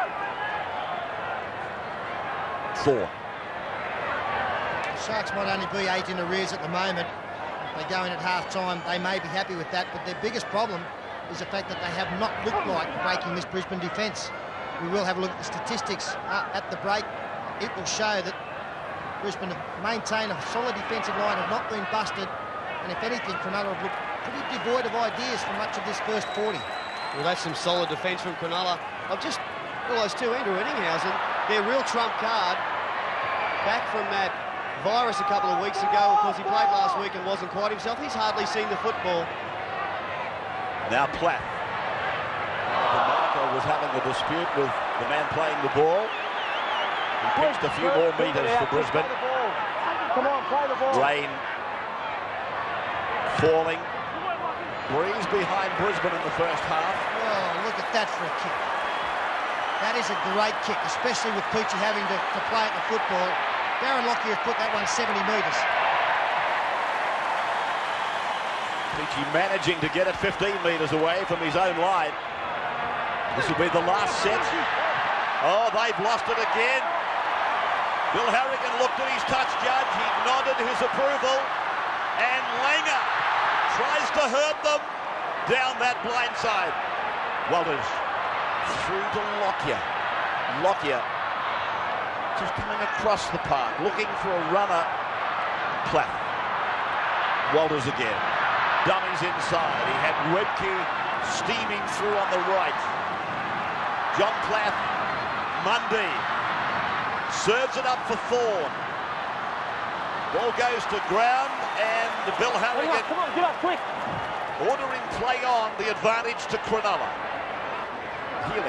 Four. The Sharks might only be eight in arrears at the moment. If they go in at half-time, they may be happy with that, but their biggest problem is the fact that they have not looked like breaking this Brisbane defence. we will have a look at the statistics uh, at the break. It will show that Brisbane have maintained a solid defensive line, have not been busted, and if anything, Cronulla have looked pretty devoid of ideas for much of this first forty. Well, that's some solid defence from Cronulla. I've just realised too, Andrew Ettinghausen, their real trump card, back from that virus a couple of weeks ago. Of course, he played last week and wasn't quite himself. He's hardly seen the football. Now Platt. The marker was having a dispute with the man playing the ball. He pitched a few more metres for Brisbane. Come on, play the ball. Rain falling. Breeze behind Brisbane in the first half. Oh, look at that for a kick. That is a great kick, especially with Peachy having to, to play at the football. Darren Lockyer has put that one seventy metres. Peachy managing to get it fifteen metres away from his own line. This will be the last set. Oh, they've lost it again. Bill Harrigan looked at his touch judge. He nodded his approval. And Langer tries to hurt them down that blind side. Walters through to Lockyer. Lockyer just coming across the park, looking for a runner. Platt. Walters again. Dummies inside. He had Webke steaming through on the right. John Platt, Mundy serves it up for Thorne. Ball goes to ground, and Bill Harrigan Come on, get up, quick. ordering play on, the advantage to Cronulla. Healy.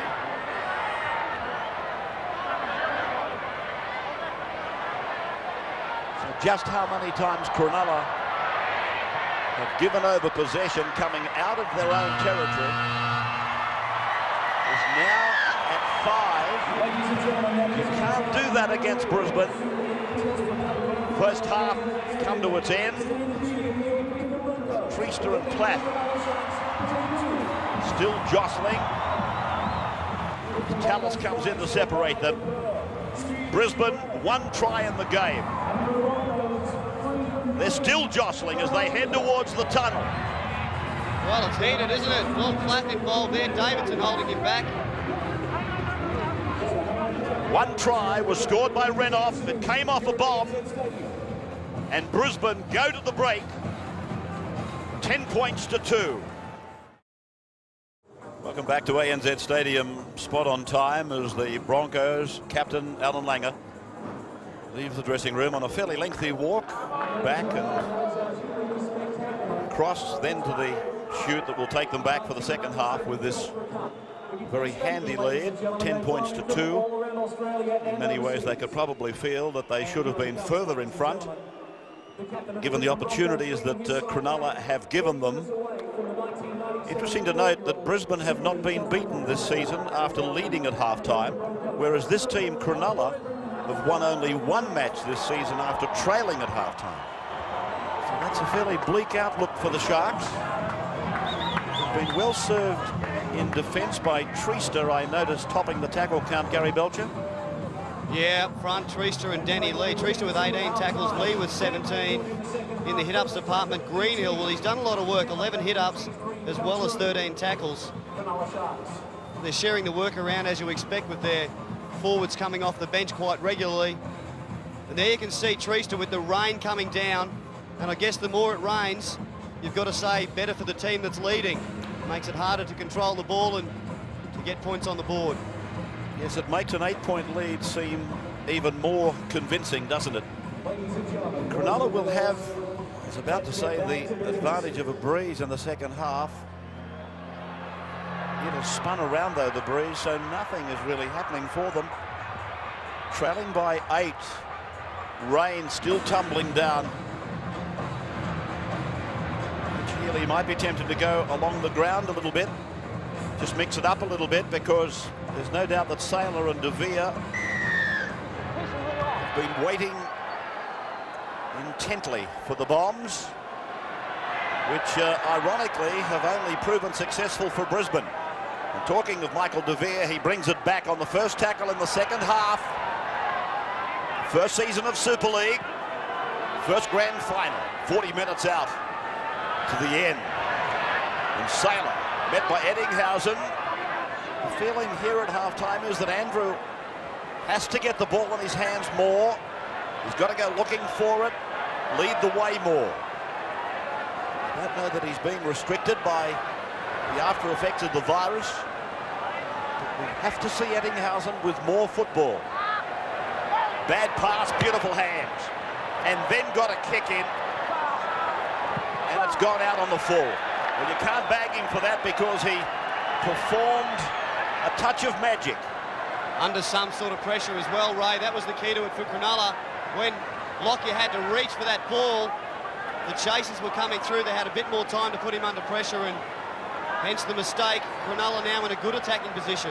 So just how many times Cronulla have given over possession coming out of their own territory is now at five. You can't do that against Brisbane. First half come to its end. Treaster and Platt still jostling. Tallis comes in to separate them. Brisbane, one try in the game. They're still jostling as they head towards the tunnel. Well, it's heated, isn't it? Well, Platt involved there. Davidson holding him back. One try was scored by Renouf. It came off a bomb. And Brisbane go to the break. ten points to two. Welcome back to A N Z Stadium. Spot on time as the Broncos captain Alan Langer leaves the dressing room on a fairly lengthy walk back and across, then to the chute that will take them back for the second half with this very handy lead, ten points to two. In many ways they could probably feel that they should have been further in front given the opportunities that uh, Cronulla have given them. Interesting to note that Brisbane have not been beaten this season after leading at half-time, whereas this team, Cronulla, have won only one match this season after trailing at half-time. So that's a fairly bleak outlook for the Sharks. They've been well served in defence by Treaster, I noticed, topping the tackle count, Gary Belcher. Yeah, up front, Treaster and Danny Lee. Treaster with eighteen tackles, Lee with seventeen. In the hit-ups department, Greenhill, well, he's done a lot of work, eleven hit-ups as well as thirteen tackles. They're sharing the work around, as you expect, with their forwards coming off the bench quite regularly. And there you can see Treaster with the rain coming down. And I guess the more it rains, you've got to say better for the team that's leading. Makes it harder to control the ball and to get points on the board. Yes, it makes an eight-point lead seem even more convincing, doesn't it? Cronulla will have, I was about to say, the advantage of a breeze in the second half. It has spun around, though, the breeze, so nothing is really happening for them. Trailing by eight. Rain still tumbling down. Healy might be tempted to go along the ground a little bit. Just mix it up a little bit, because there's no doubt that Saylor and De Vere have been waiting intently for the bombs, which uh, ironically have only proven successful for Brisbane. And talking of Michael De Vere, he brings it back on the first tackle in the second half. First season of Super League, first grand final, forty minutes out to the end. And Saylor met by Ettinghausen. The feeling here at half-time is that Andrew has to get the ball in his hands more. He's got to go looking for it, lead the way more. I don't know that he's being restricted by the after effects of the virus. But we have to see Eddinghausen with more football. Bad pass, beautiful hands. And then got a kick in. And it's gone out on the full. Well, you can't bag him for that because he performed a touch of magic. Under some sort of pressure as well, Ray. That was the key to it for Cronulla. When Lockyer had to reach for that ball, the chasers were coming through. They had a bit more time to put him under pressure, and hence the mistake. Cronulla now in a good attacking position.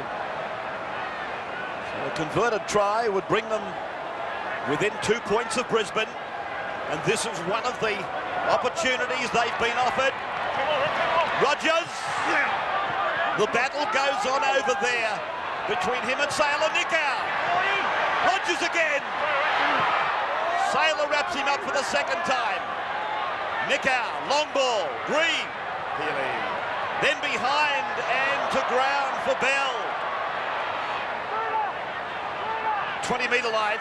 So a converted try would bring them within two points of Brisbane, and this is one of the opportunities they've been offered. Rogers. The battle goes on over there between him and Sailor. Nickau. Rogers again. Sailor wraps him up for the second time. Nickau, long ball, Green. Then behind and to ground for Bell. twenty metre line.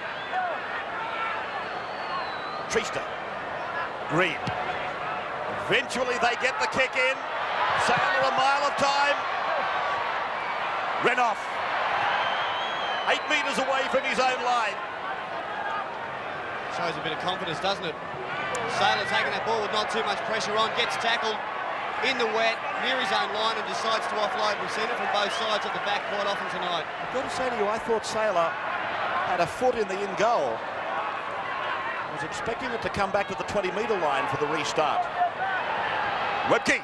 Trista. Green. Eventually they get the kick in. Sailor a mile of time. Renoff. Eight metres away from his own line. Shows a bit of confidence, doesn't it? Sailor taking that ball with not too much pressure on, gets tackled in the wet, near his own line, and decides to offload. We've seen it from both sides at the back quite often tonight. I've got to say to you, I thought Sailor had a foot in the in goal. I was expecting it to come back to the twenty metre line for the restart. Webke.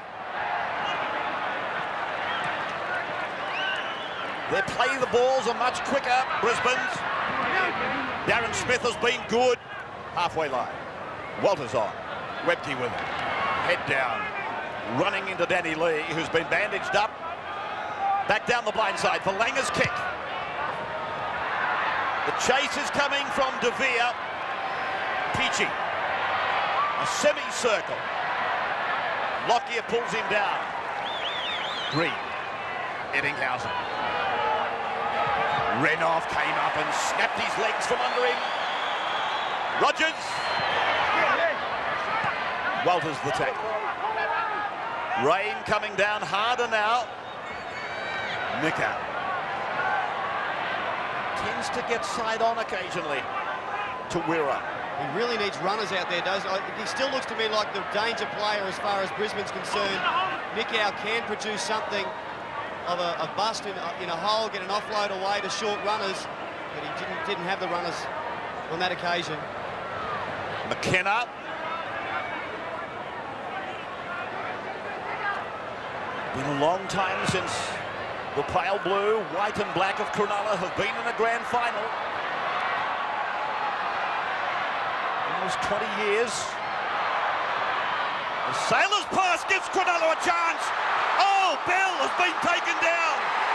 Their play the balls are much quicker, Brisbane's. Darren Smith has been good. Halfway line. Walters on. Webke with it. Head down. Running into Danny Lee, who's been bandaged up. Back down the blind side for Langer's kick. The chase is coming from De Vere. Peachy. A semicircle. Lockyer pulls him down. Green. Eddinghausen. Renoff came up and snapped his legs from under him. Rogers. Walters the tackle. Rain coming down harder now. Nickau. Tends to get side on occasionally to Wirra. He really needs runners out there, does he? He still looks to me like the danger player as far as Brisbane's concerned. Nickau can produce something of a, a bust in a, in a hole, get an offload away to short runners, but he didn't, didn't have the runners on that occasion. McKenna. Been a long time since the pale blue, white and black of Cronulla have been in a grand final. Almost twenty years. The Sailor's pass gives Cronulla a chance. Oh, Bell has been taken down.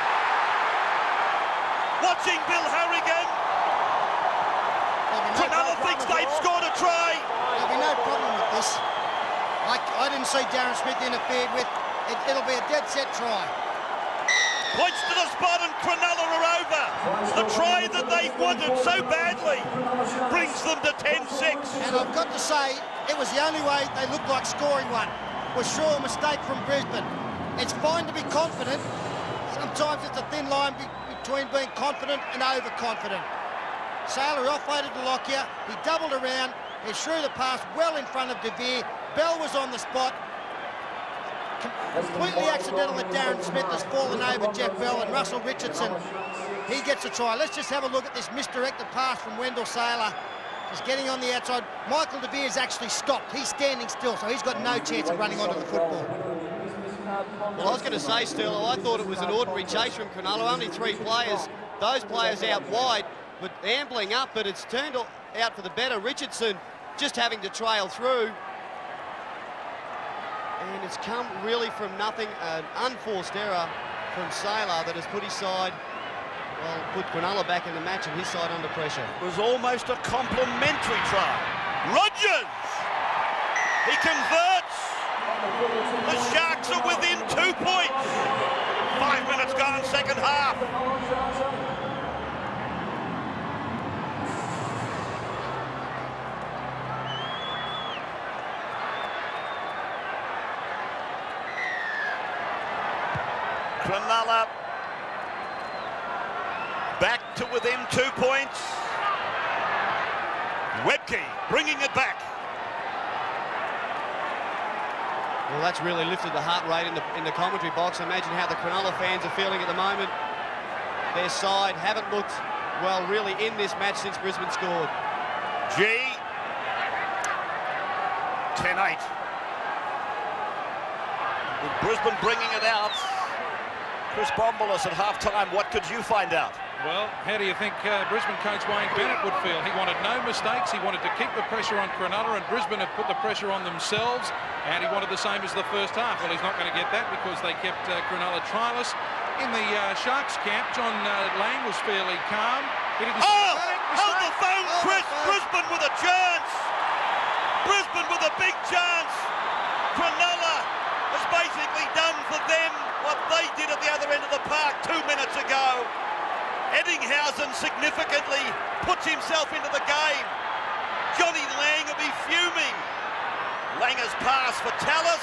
Watching Bill Harrigan. Cronulla thinks they've scored a try. There'll be no problem with this. I, I didn't see Darren Smith interfered with. It, it'll be a dead set try. Points to the spot and Cronulla are over. The try that they wanted so badly brings them to ten six. And I've got to say, it was the only way they looked like scoring one. Was sure a mistake from Brisbane. It's fine to be confident. Sometimes it's a thin line be between being confident and overconfident. Sailor offloaded to Lockyer. He doubled around. He threw the pass well in front of De Vere. Bell was on the spot. Completely accidental that Darren Smith has fallen over Jeff Bell, and Russell Richardson, he gets a try. Let's just have a look at this misdirected pass from Wendell Sailor. Just getting on the outside. Michael De Vere's actually stopped. He's standing still, so he's got no chance of running onto the football. Well, I was going to say, Sterlo, I thought it was an ordinary chase from Cronulla. Only three players, those players out wide, but ambling up, but it's turned out for the better. Richardson just having to trail through. And it's come really from nothing, an unforced error from Sailor that has put his side, well, put Cronulla back in the match and his side under pressure. It was almost a complimentary try. Rogers! He converts! The Sharks are within two points. Five minutes go chance second half. Cronulla back to within two points. Webke bringing it back. Well, that's really lifted the heart rate in the in the commentary box. Imagine how the Cronulla fans are feeling at the moment. Their side haven't looked well really in this match since Brisbane scored. G. ten eight. With Brisbane bringing it out. Chris Bombolas at half-time, what could you find out? Well, how do you think uh, Brisbane coach Wayne Bennett would feel? He wanted no mistakes. He wanted to keep the pressure on Cronulla, and Brisbane have put the pressure on themselves, and he wanted the same as the first half. Well, he's not going to get that because they kept uh, Cronulla trialless. In the uh, Sharks camp, John uh, Lang was fairly calm. He didn't oh, hold the phone, Chris! Brisbane with a chance! Brisbane with a big chance! Cronulla has basically done for them what they did at the other end of the park two minutes ago. Eddinghausen significantly puts himself into the game. Johnny Lang will be fuming. Langer's pass for Tallis.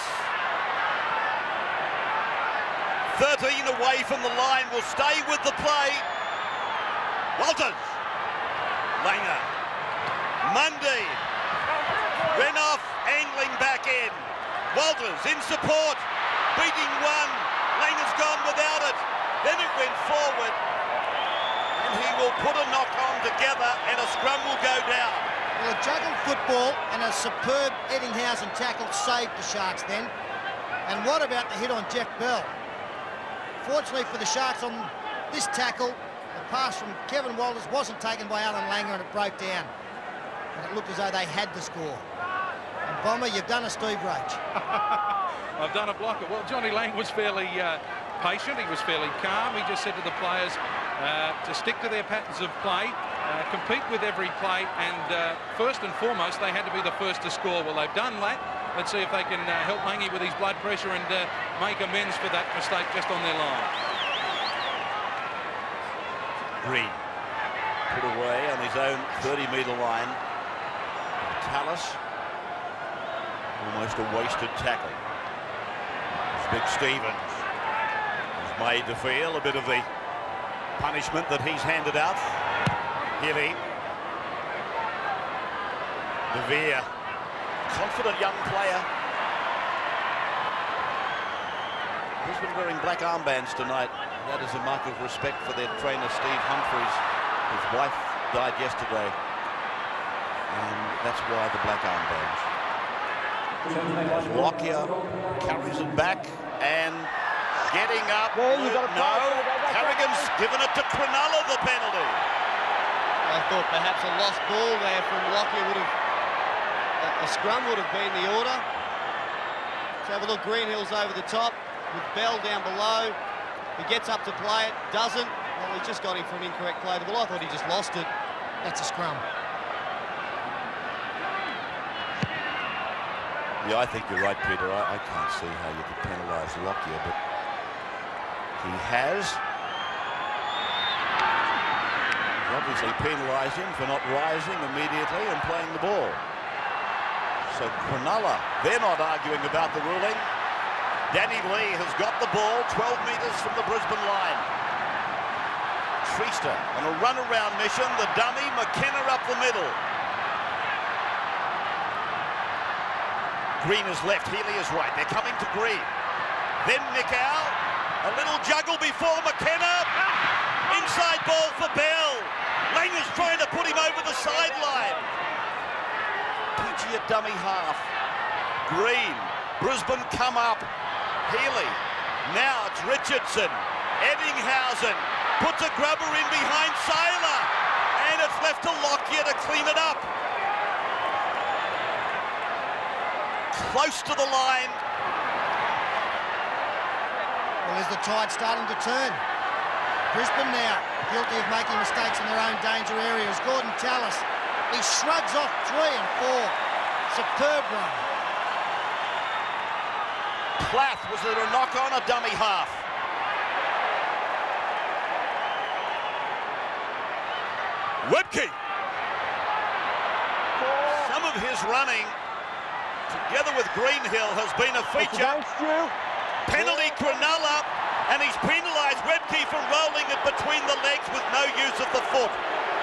thirteen away from the line, will stay with the play. Walters. Langer. Mundy. Renoff angling back in. Walters in support. Beating one. Langer's gone without it. Then it went forward. And he will put a knock-on together and a scrum will go down. Well, a juggled football and a superb Eddinghausen tackle saved the Sharks then. And what about the hit on Jeff Bell? Fortunately for the Sharks on this tackle, the pass from Kevin Walters wasn't taken by Alan Langer and it broke down. And it looked as though they had the score. And Bomber, you've done a Steve Roach. I've done a blocker. Well, Johnny Lang was fairly uh, patient. He was fairly calm. He just said to the players uh, to stick to their patterns of play, uh, compete with every play, and uh, first and foremost, they had to be the first to score. Well, they've done that. Let's see if they can uh, help Langy with his blood pressure and uh, make amends for that mistake just on their line. Green put away on his own thirty metre line. Tallis, almost a wasted tackle. Big Stevens is made to feel a bit of the punishment that he's handed out. Healy. De Vere, confident young player. Brisbane wearing black armbands tonight. That is a mark of respect for their trainer, Steve Humphries. His wife died yesterday, and that's why the black armbands. As Lockyer carries it back and getting up. Well, you got a no, Harrigan's given it to Cronulla, the penalty. I thought perhaps a lost ball there from Lockyer would have, a, a scrum would have been the order. Let's have a look. Greenhill's over the top with Bell down below. He gets up to play it, doesn't. Well, he just got him for an incorrect play. Well, I thought he just lost it. That's a scrum. Yeah, I think you're right, Peter. I, I can't see how you could penalise Lockyer, but he has. He's obviously penalised him for not rising immediately and playing the ball. So Cronulla, they're not arguing about the ruling. Danny Lee has got the ball twelve metres from the Brisbane line. Treaster on a run-around mission. The dummy, McKenna up the middle. Green is left, Healy is right. They're coming to Green. Then Nicow. A little juggle before McKenna. Inside ball for Bell. Lang is trying to put him over the sideline. Peachy at dummy half. Green. Brisbane come up. Healy. Now it's Richardson. Eddinghausen puts a grubber in behind Saylor. And it's left to Lockyer to clean it up. Close to the line. Well, is the tide starting to turn? Brisbane now guilty of making mistakes in their own danger areas. Gordon Tallis, he shrugs off three and four. Superb run. Plath, was there a knock on a dummy half? Webke. Some of his running, together with Greenhill, has been a feature. Penalty Cronulla, and he's penalised Webke for rolling it between the legs with no use of the foot.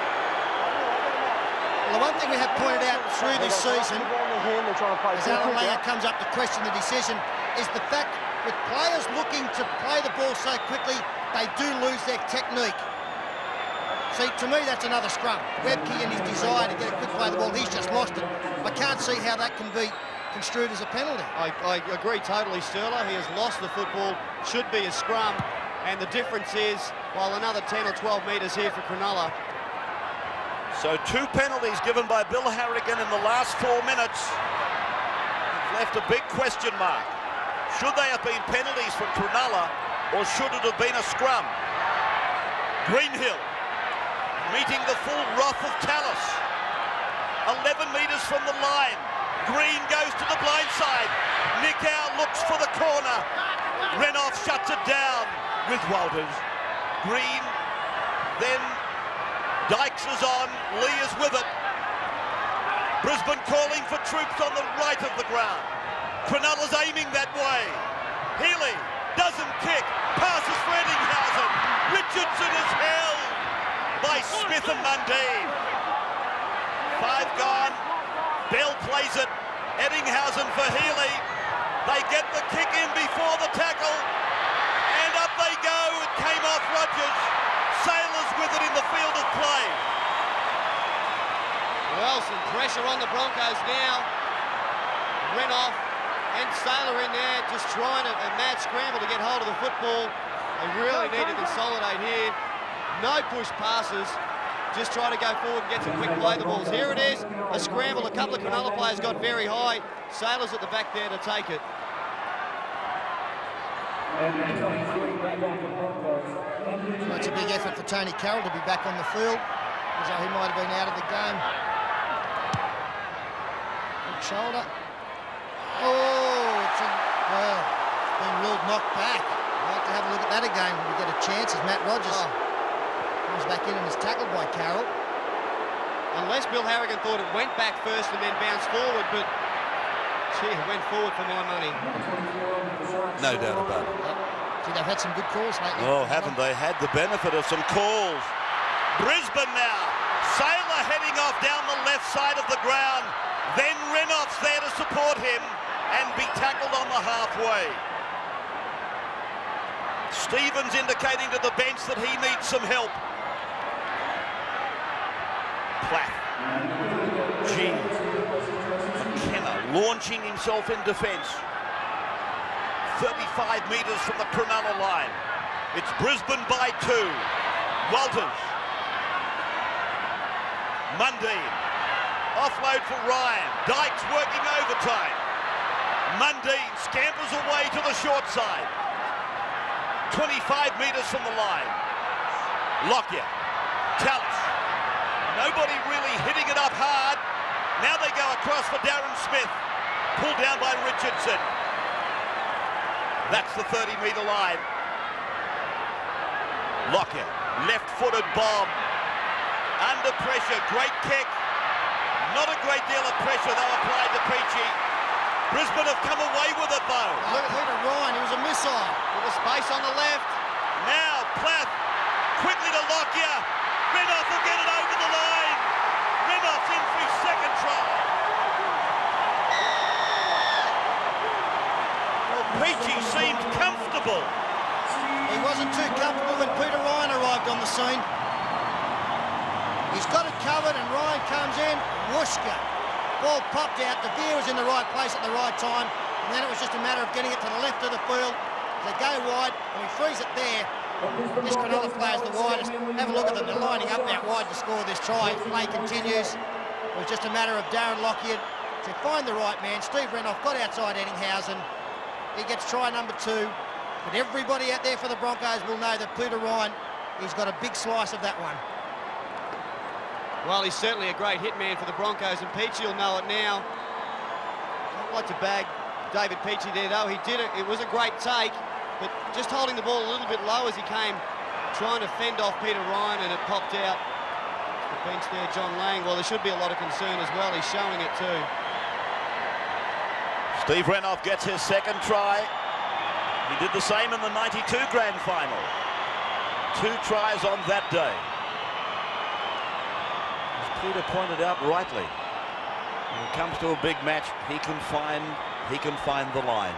Well, the one thing we have pointed out through this season, as Alan Langer comes up to question the decision, is the fact with players looking to play the ball so quickly, they do lose their technique. See, to me, that's another scrum. Webke and his desire to get a quick play of the ball, he's just lost it. I can't see how that can be construed as a penalty. I, I agree totally, Sterler. He has lost the football, should be a scrum, and the difference is, while another ten or twelve metres here for Cronulla. So two penalties given by Bill Harrigan in the last four minutes. Left a big question mark. Should they have been penalties for Cronulla, or should it have been a scrum? Greenhill meeting the full wrath of Tallis. eleven metres from the line. Green goes to the blind side. Nicow looks for the corner. Renoff shuts it down with Walters. Green, then Dykes is on, Lee is with it. Brisbane calling for troops on the right of the ground. Cronulla's aiming that way. Healy doesn't kick, passes for Eddinghausen. Richardson is held by Smith and Mundine. Five gone, Bell plays it, Eddinghausen for Healy. They get the kick in before the tackle, and up they go. It came off Rogers. Sailors with it in the field of play. Well, some pressure on the Broncos now. Renoff and Sailor in there, just trying a, a mad scramble to get hold of the football. They really need to consolidate here. No push passes. Just try to go forward and get some quick play the balls. Here it is, a scramble. A couple of Cronulla players got very high. Sailors at the back there to take it. So it's a big effort for Tony Carroll to be back on the field, as though he might have been out of the game. Good shoulder. Oh, it's a, well, been ruled knocked back. I'd like to have a look at that again when we get a chance, as Matt Rogers oh. comes back in and is tackled by Carroll. Unless Bill Harrigan thought it went back first and then bounced forward, but gee, it went forward for my money. No doubt about it. Yep. See, they've had some good calls lately. Oh, haven't they had the benefit of some calls? Brisbane now. Sailor heading off down the left side of the ground. Then Renoff's there to support him and be tackled on the halfway. Stevens indicating to the bench that he needs some help. Platt. G. McKenna launching himself in defence. thirty-five metres from the Cronulla line. It's Brisbane by two. Walters. Mundine. Offload for Ryan. Dykes working overtime. Mundine scampers away to the short side. twenty-five metres from the line. Lockyer. Tallis. Nobody really hitting it up hard. Now they go across for Darren Smith. Pulled down by Richardson. That's the thirty metre line. Lockyer. Left-footed bomb. Under pressure. Great kick. Not a great deal of pressure though applied to Peachy. Brisbane have come away with it though. Look at Ryan, he was a missile. With the space on the left. Now Plath quickly to Lockyer. Renoff will get it over the line. Renoff's in for his second try. Well, Peachy seemed comfortable. He wasn't too comfortable when Peter Ryan arrived on the scene. He's got it covered and Ryan comes in, whooshka. Ball popped out, De Beer was in the right place at the right time, and then it was just a matter of getting it to the left of the field. They go wide, and we freeze it there. This Cronulla player's the widest. Have a look at them, they're lining up out wide to score this try. Play continues. It was just a matter of Darren Lockyer to find the right man. Steve Renoff got outside Eddinghausen. He gets try number two. But everybody out there for the Broncos will know that Peter Ryan, he's got a big slice of that one. Well, he's certainly a great hitman for the Broncos, and Peachy will know it now. I'd like to bag David Peachy there, though. He did it. It was a great take, but just holding the ball a little bit low as he came, trying to fend off Peter Ryan, and it popped out. the bench there, John Lang. Well, there should be a lot of concern as well. He's showing it too. Steve Renouf gets his second try. He did the same in the ninety-two grand final. Two tries on that day. As Peter pointed out rightly, when it comes to a big match, he can find he can find the line.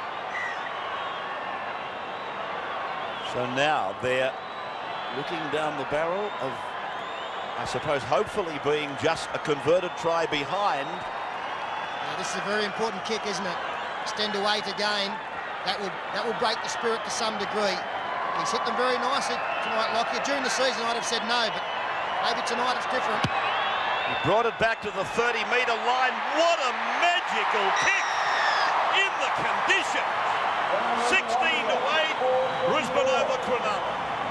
So now they're looking down the barrel of, I suppose, hopefully being just a converted try behind. Yeah, this is a very important kick, isn't it? Extend to eight again. That will that will break the spirit to some degree. He's hit them very nicely tonight, Lockyer. During the season, I'd have said no, but maybe tonight it's different. He brought it back to the thirty metre line. What a magical kick in the conditions. sixteen to eight, Brisbane over Cronulla.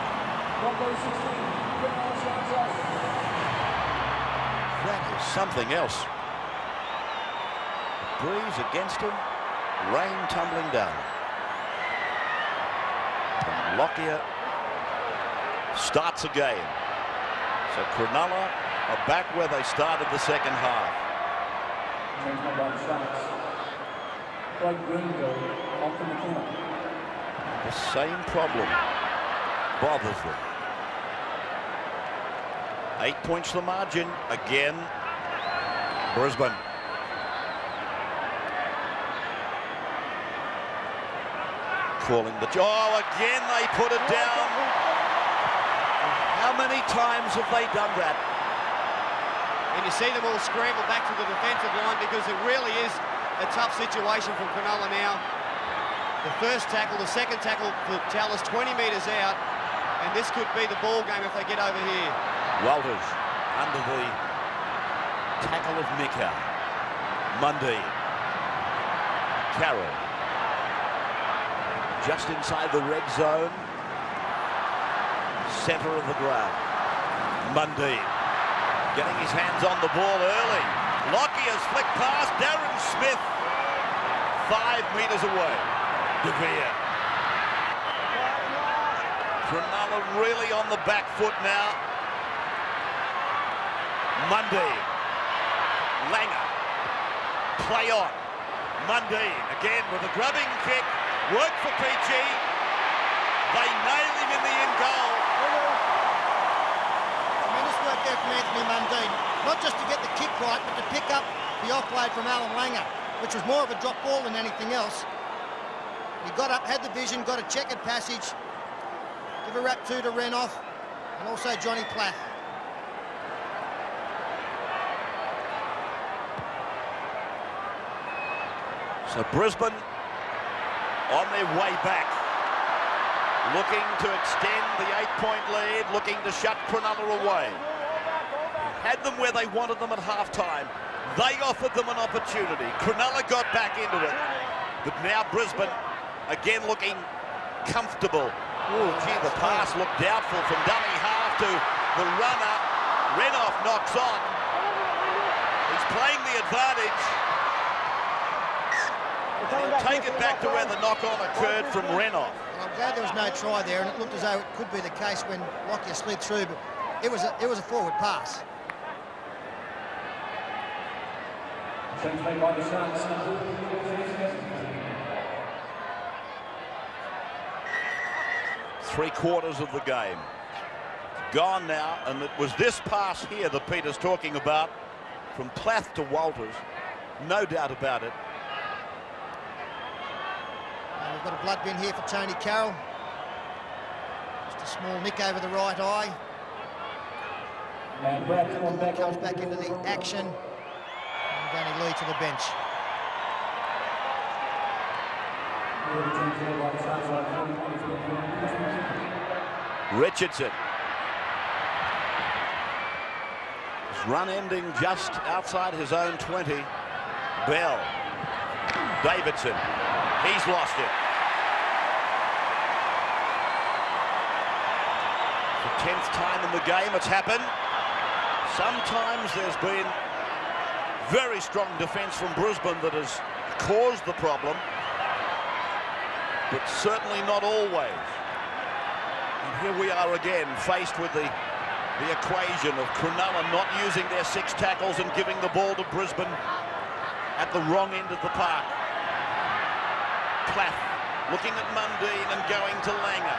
That is something else. The breeze against him, rain tumbling down. And Lockyer starts again. So Cronulla are back where they started the second half. The same problem bothers them. Eight points the margin again. Brisbane. Calling the... Oh, again they put it down. How many times have they done that? And you see them all scramble back to the defensive line because it really is a tough situation from Cronulla now. The first tackle, the second tackle for Tallis twenty metres out, and this could be the ball game if they get over here. Walters under the tackle of Mika. Mundy. Carroll. Just inside the red zone. Centre of the ground. Mundy. Getting his hands on the ball early. Lockyer's flick past Darren Smith. Five metres away. De Vere. Cronulla really on the back foot now. Mundy. Langer. Play on. Mundy again with a grubbing kick. Work for Peachy. They nail him in the end goal. Tremendous work there from Anthony Mundine. Not just to get the kick right, but to pick up the offload from Alan Langer, which was more of a drop ball than anything else. He got up, had the vision, got a checkered passage. Give a rap two to Renouf, and also Johnny Plath. So Brisbane on their way back, looking to extend the eight-point lead, looking to shut Cronulla away. Had them where they wanted them at half-time. They offered them an opportunity. Cronulla got back into it. But now Brisbane, again looking comfortable. Oh, gee, the pass looked doubtful from dummy half to the runner. Renouf knocks on. He's playing the advantage. And he'll take it back to where the knock-on occurred from Renouf. Well, I'm glad there was no try there, and it looked as though it could be the case when Lockyer slid through, but it was a, it was a forward pass. Three quarters of the game gone now, and it was this pass here that Peter's talking about, from Plath to Walters, no doubt about it. And we've got a blood bin here for Tony Carroll. Just a small nick over the right eye. And comes back into the action. And Danny Lee to the bench. Richardson. His run ending just outside his own twenty. Bell. Davidson. He's lost it. The tenth time in the game it's happened. Sometimes there's been very strong defence from Brisbane that has caused the problem, but certainly not always. And here we are again, faced with the the equation of Cronulla not using their six tackles and giving the ball to Brisbane at the wrong end of the park. Plath looking at Mundine and going to Langer.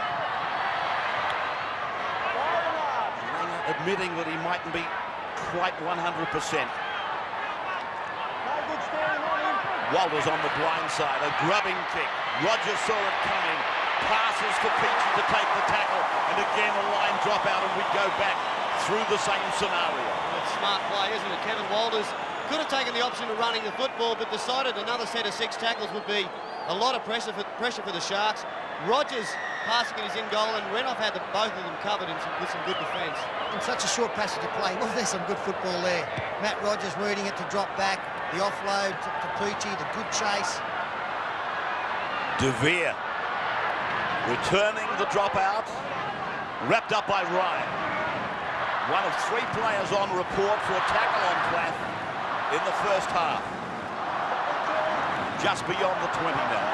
Langer admitting that he mightn't be quite one hundred percent. Walters on the blind side, a grubbing kick. Rogers saw it coming. Passes for Peachy to take the tackle, and again a line drop out, and we go back through the same scenario. That's smart play, isn't it? Kevin Walters could have taken the option of running the football, but decided another set of six tackles would be a lot of pressure for, pressure for the Sharks. Rogers passing it is in goal, and Renouf had the, both of them covered in some, with some good defence. In such a short passage of play, wasn't there some good football there? Matt Rogers reading it to drop back, the offload to, to Peachy, the good chase. De Vere returning the dropout, wrapped up by Ryan. One of three players on report for a tackle on Plath in the first half. Just beyond the twenty now.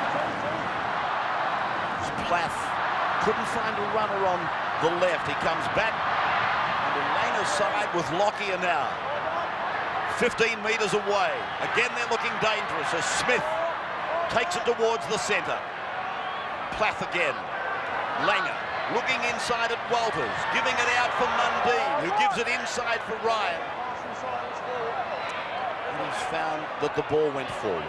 Plath couldn't find a runner on the left. He comes back on the Langer's side with Lockyer now. fifteen metres away. Again, they're looking dangerous as Smith takes it towards the centre. Plath again. Langer looking inside at Walters, giving it out for Mundine, who gives it inside for Ryan. And he's found that the ball went forward.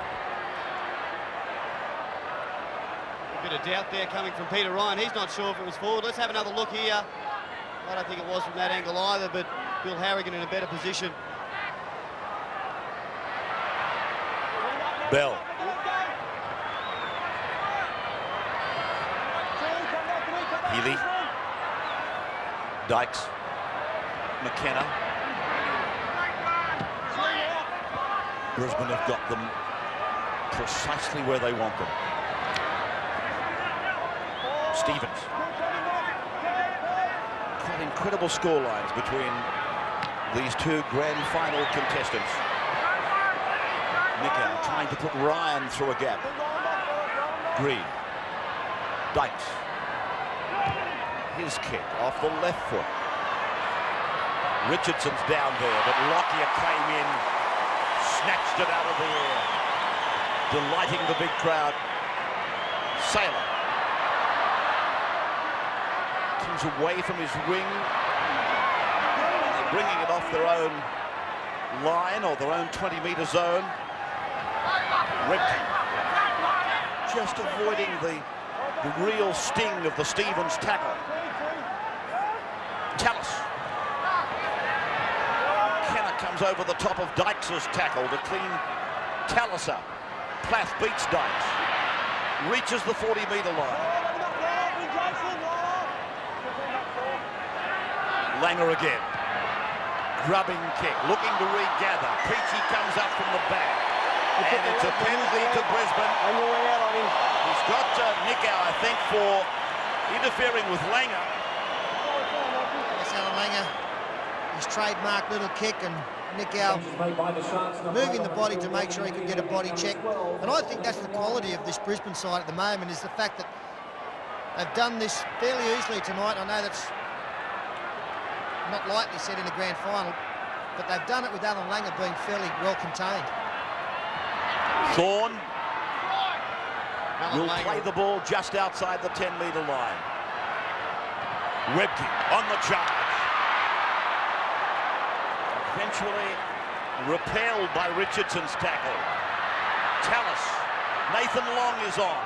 A bit of doubt there coming from Peter Ryan. He's not sure if it was forward. Let's have another look here. I don't think it was from that angle either, but Bill Harrigan in a better position. Bell. Healy. Dykes. McKenna. Brisbane have got them precisely where they want them. Stevens. Quite incredible scorelines between these two grand final contestants. Nicker trying to put Ryan through a gap. Green. Dykes. His kick off the left foot. Richardson's down there, but Lockyer came in, snatched it out of the air, delighting the big crowd. Saylor comes away from his wing. They're bringing it off their own line or their own twenty metre zone. Redknapp just avoiding the, the real sting of the Stevens tackle. Tallis. Kenner comes over the top of Dykes' tackle to clean Tallis up. Plath beats Dykes. Reaches the forty metre line. Langer again. Grubbing kick, looking to regather. Peachy comes up from the back. And it's a penalty to Brisbane. He's got uh, Nickau, I think, for interfering with Langer. Yes, Alan Langer, his trademark little kick, and Nickau moving the body to make sure he could get a body check. And I think that's the quality of this Brisbane side at the moment, is the fact that they've done this fairly easily tonight. I know that's not lightly said in the grand final, but they've done it with Alan Langer being fairly well contained. Thorne will play the ball just outside the ten metre line. Webke on the charge. Eventually repelled by Richardson's tackle. Tallis. Nathan Long is on.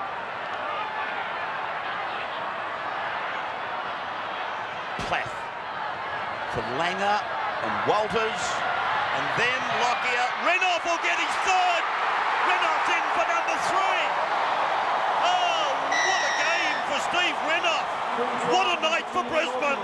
Plath for Langer and Walters. And then Lockyer. Renouf will get his third. Renouf's in for number three. Oh, what a game for Steve Renouf. What a night for Brisbane.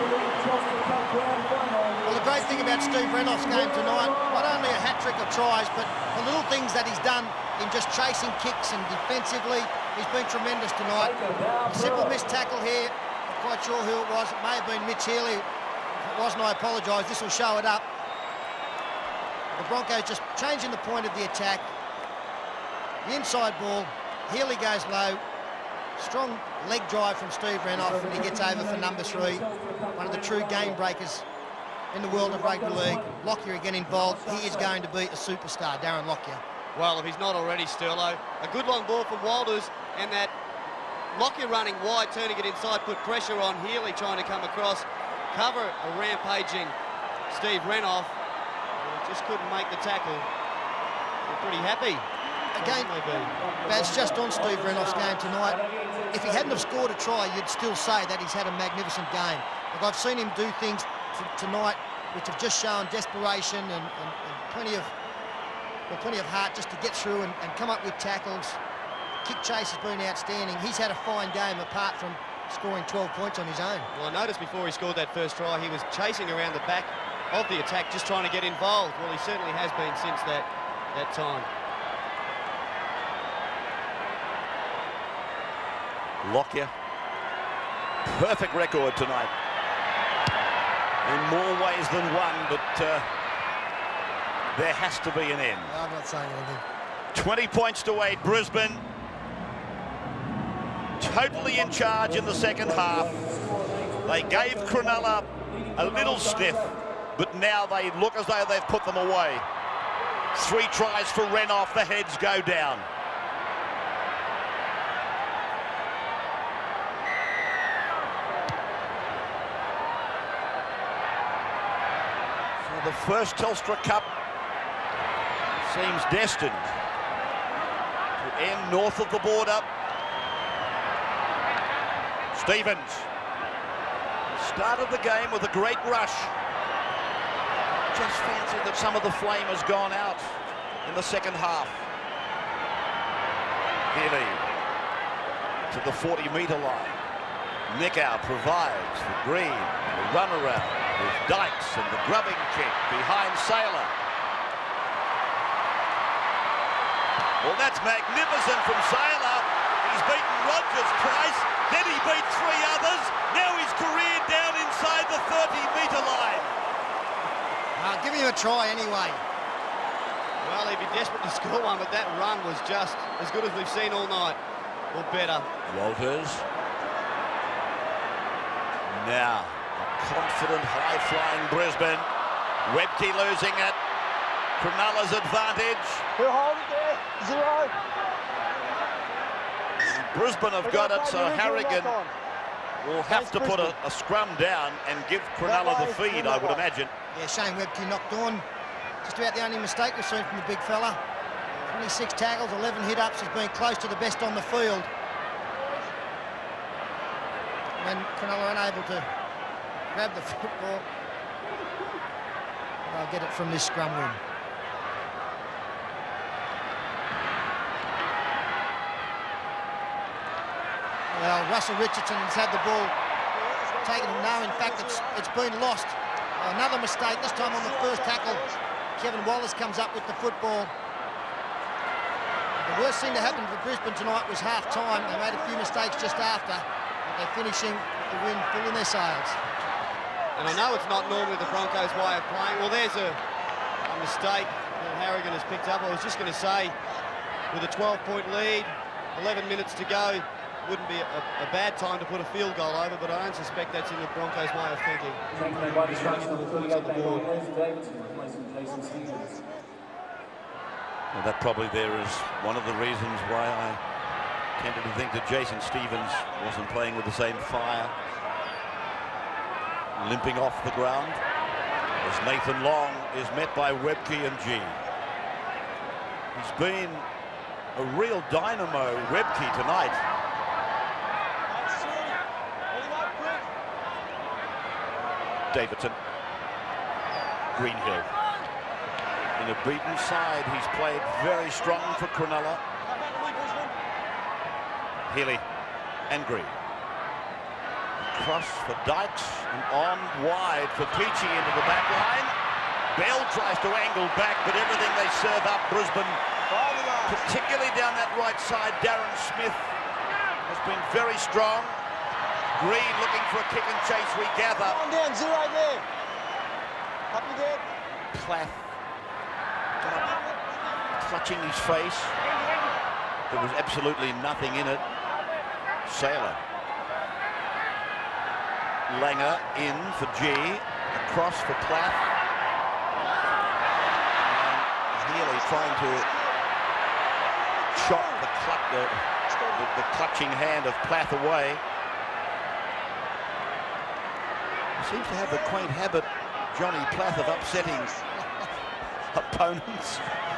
Well, the great thing about Steve Renouf's game tonight, not only a hat-trick of tries, but the little things that he's done in just chasing kicks and defensively, he's been tremendous tonight. A simple missed tackle here. Not quite sure who it was. It may have been Mitch Healy. If it wasn't, I apologise. This will show it up. The Broncos just changing the point of the attack. The inside ball, Healy goes low. Strong leg drive from Steve Renouf, and he gets over for number three. One of of the true game breakers in the world of rugby league. Lockyer again involved. He is going to be a superstar, Darren Lockyer. Well, if he's not already, Sterlo. A good long ball from Walters, and that Lockyer running wide, turning it inside, put pressure on Healy trying to come across, cover a rampaging Steve Renouf. Just couldn't make the tackle. We're pretty happy. Again, Baz, just on Steve Renouf's game tonight, if he hadn't have scored a try, you'd still say that he's had a magnificent game. Like, I've seen him do things tonight which have just shown desperation and, and, and plenty of well, plenty of heart just to get through and, and come up with tackles. Kick chase has been outstanding. He's had a fine game apart from scoring twelve points on his own. Well, I noticed before he scored that first try, he was chasing around the back of the attack, just trying to get involved. Well, he certainly has been since that, that time. Lockyer, perfect record tonight. In more ways than one, but uh, there has to be an end. I'm not saying anything. twenty points to eight, Brisbane. Totally in charge in the second half. They gave Cronulla a little sniff, but now they look as though they've put them away. Three tries for Renouf, the heads go down. So the first Telstra Cup seems destined to end north of the border. Stevens started the game with a great rush. Just fancy that some of the flame has gone out in the second half. Healy to the forty metre line. Nickow provides for Green, the runaround with Dykes and the grubbing kick behind Saylor. Well, that's magnificent from Saylor. He's beaten Rogers twice, then he beat three others. Now he's careered down inside the thirty metre line. Uh, give him a try anyway. Well, he'd be desperate to score one, but that run was just as good as we've seen all night, or better. Walters. Now, a confident, high-flying Brisbane. Webke losing it. Cronulla's advantage. Who hold it there? Zero. Brisbane have got it, so Harrigan will have to put a, a scrum down and give Cronulla the feed, I would imagine. Yeah, Shane Webke knocked on. Just about the only mistake we've seen from the big fella. twenty-six tackles, eleven hit-ups. He's been close to the best on the field. When Cronulla unable to grab the football, they'll get it from this scrum win. Well, Russell Richardson has had the ball taken. No, in fact, it's it's been lost. Another mistake, this time on the first tackle. Kevin Wallace comes up with the football. The worst thing to happen for Brisbane tonight was half-time. They made a few mistakes just after, but they're finishing the win full in their sails. And I know it's not normally the Broncos' way of playing. Well, there's a, a mistake that Harrigan has picked up. I was just going to say, with a twelve point lead, eleven minutes to go, wouldn't be a, a bad time to put a field goal over, but I don't suspect that's in the Broncos' way of thinking. Well, that probably there is one of the reasons why I tended to think that Jason Stevens wasn't playing with the same fire. Limping off the ground as Nathan Long is met by Webke and G. He's been a real dynamo, Webke, tonight. Davidson. Greenhill. In a beaten side, he's played very strong for Cronulla. Healy and Green. Cross for Dykes and on wide for Peachy into the back line. Bell tries to angle back, but everything they serve up, Brisbane, particularly down that right side. Darren Smith has been very strong. Green looking for a kick and chase, we gather. Come down, zero there. Up again. Plath got up, clutching his face. There was absolutely nothing in it. Saylor. Langer in for G, across for Plath. And Healy trying to chop the, clutch, the, the, the clutching hand of Plath away. He seems to have the quaint habit, Johnny Plath, of upsetting opponents.